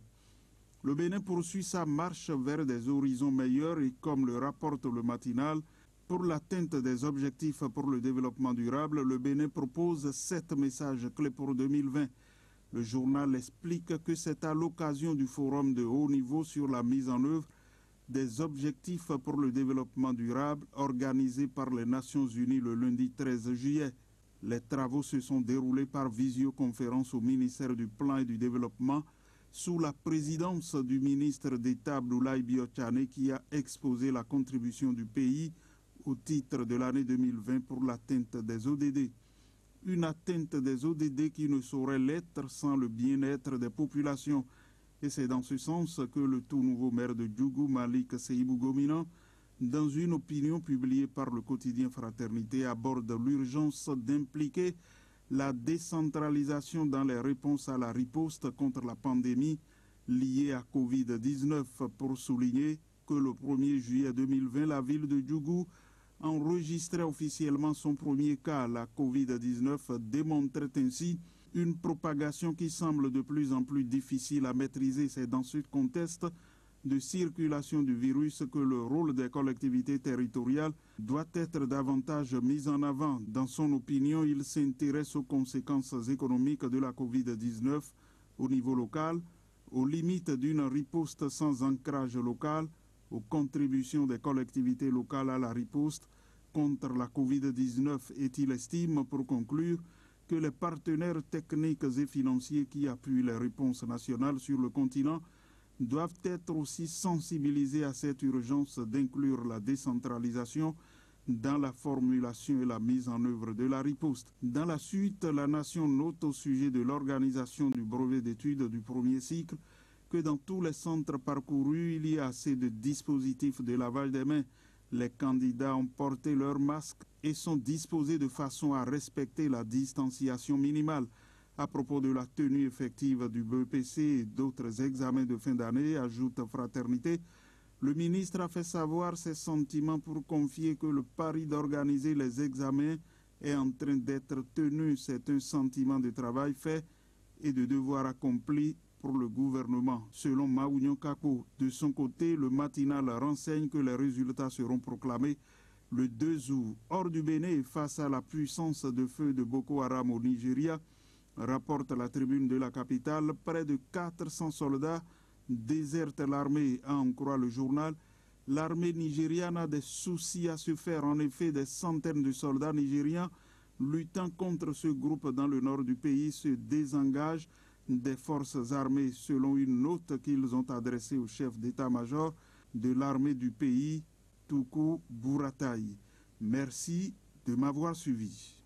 Le Bénin poursuit sa marche vers des horizons meilleurs et, comme le rapporte le matinal, pour l'atteinte des objectifs pour le développement durable, le Bénin propose 7 messages clés pour 2020. Le journal explique que c'est à l'occasion du forum de haut niveau sur la mise en œuvre des objectifs pour le développement durable organisé par les Nations Unies le lundi 13 juillet. Les travaux se sont déroulés par visioconférence au ministère du Plan et du Développement sous la présidence du ministre d'État Abdoulaye Biotchane, qui a exposé la contribution du pays au titre de l'année 2020 pour l'atteinte des ODD. Une atteinte des ODD qui ne saurait l'être sans le bien-être des populations. Et c'est dans ce sens que le tout nouveau maire de Djougou, Malik Seibou Gomina, dans une opinion publiée par le quotidien Fraternité, aborde l'urgence d'impliquer la décentralisation dans les réponses à la riposte contre la pandémie liée à Covid-19, pour souligner que le 1er juillet 2020, la ville de Djougou enregistrait officiellement son premier cas. La Covid-19 démontrait ainsi une propagation qui semble de plus en plus difficile à maîtriser. C'est dans ce contexte de circulation du virus que le rôle des collectivités territoriales doit être davantage mis en avant. Dans son opinion, il s'intéresse aux conséquences économiques de la Covid-19 au niveau local, aux limites d'une riposte sans ancrage local, aux contributions des collectivités locales à la riposte contre la Covid-19. Et il estime, pour conclure, que les partenaires techniques et financiers qui appuient les réponses nationales sur le continent doivent être aussi sensibilisés à cette urgence d'inclure la décentralisation dans la formulation et la mise en œuvre de la riposte. Dans la suite, la Nation note au sujet de l'organisation du brevet d'études du premier cycle que dans tous les centres parcourus, il y a assez de dispositifs de lavage des mains. Les candidats ont porté leur masque et sont disposés de façon à respecter la distanciation minimale. À propos de la tenue effective du BEPC et d'autres examens de fin d'année, ajoute Fraternité, le ministre a fait savoir ses sentiments pour confier que le pari d'organiser les examens est en train d'être tenu. C'est un sentiment de travail fait et de devoir accompli pour le gouvernement, selon Maounion Kako. De son côté, le matinal renseigne que les résultats seront proclamés le 2 août. Hors du Bénin, face à la puissance de feu de Boko Haram au Nigeria, rapporte la tribune de la capitale, près de 400 soldats désertent l'armée, à en croire le journal. L'armée nigériane a des soucis à se faire. En effet, des centaines de soldats nigérians luttant contre ce groupe dans le nord du pays se désengagent des forces armées, selon une note qu'ils ont adressée au chef d'état-major de l'armée du pays, Toukou Bourataï. Merci de m'avoir suivi.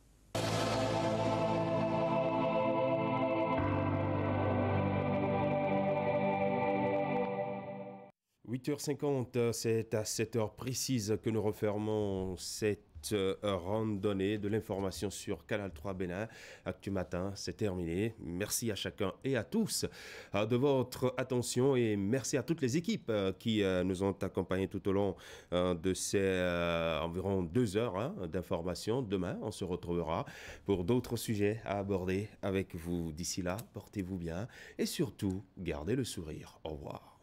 8h50, c'est à cette heure précise que nous refermons cette randonnée de l'information sur Canal 3 Bénin. Actu Matin, c'est terminé. Merci à chacun et à tous de votre attention et merci à toutes les équipes qui nous ont accompagnés tout au long de ces environ 2 heures d'information. Demain, on se retrouvera pour d'autres sujets à aborder avec vous. D'ici là, portez-vous bien et surtout, gardez le sourire. Au revoir.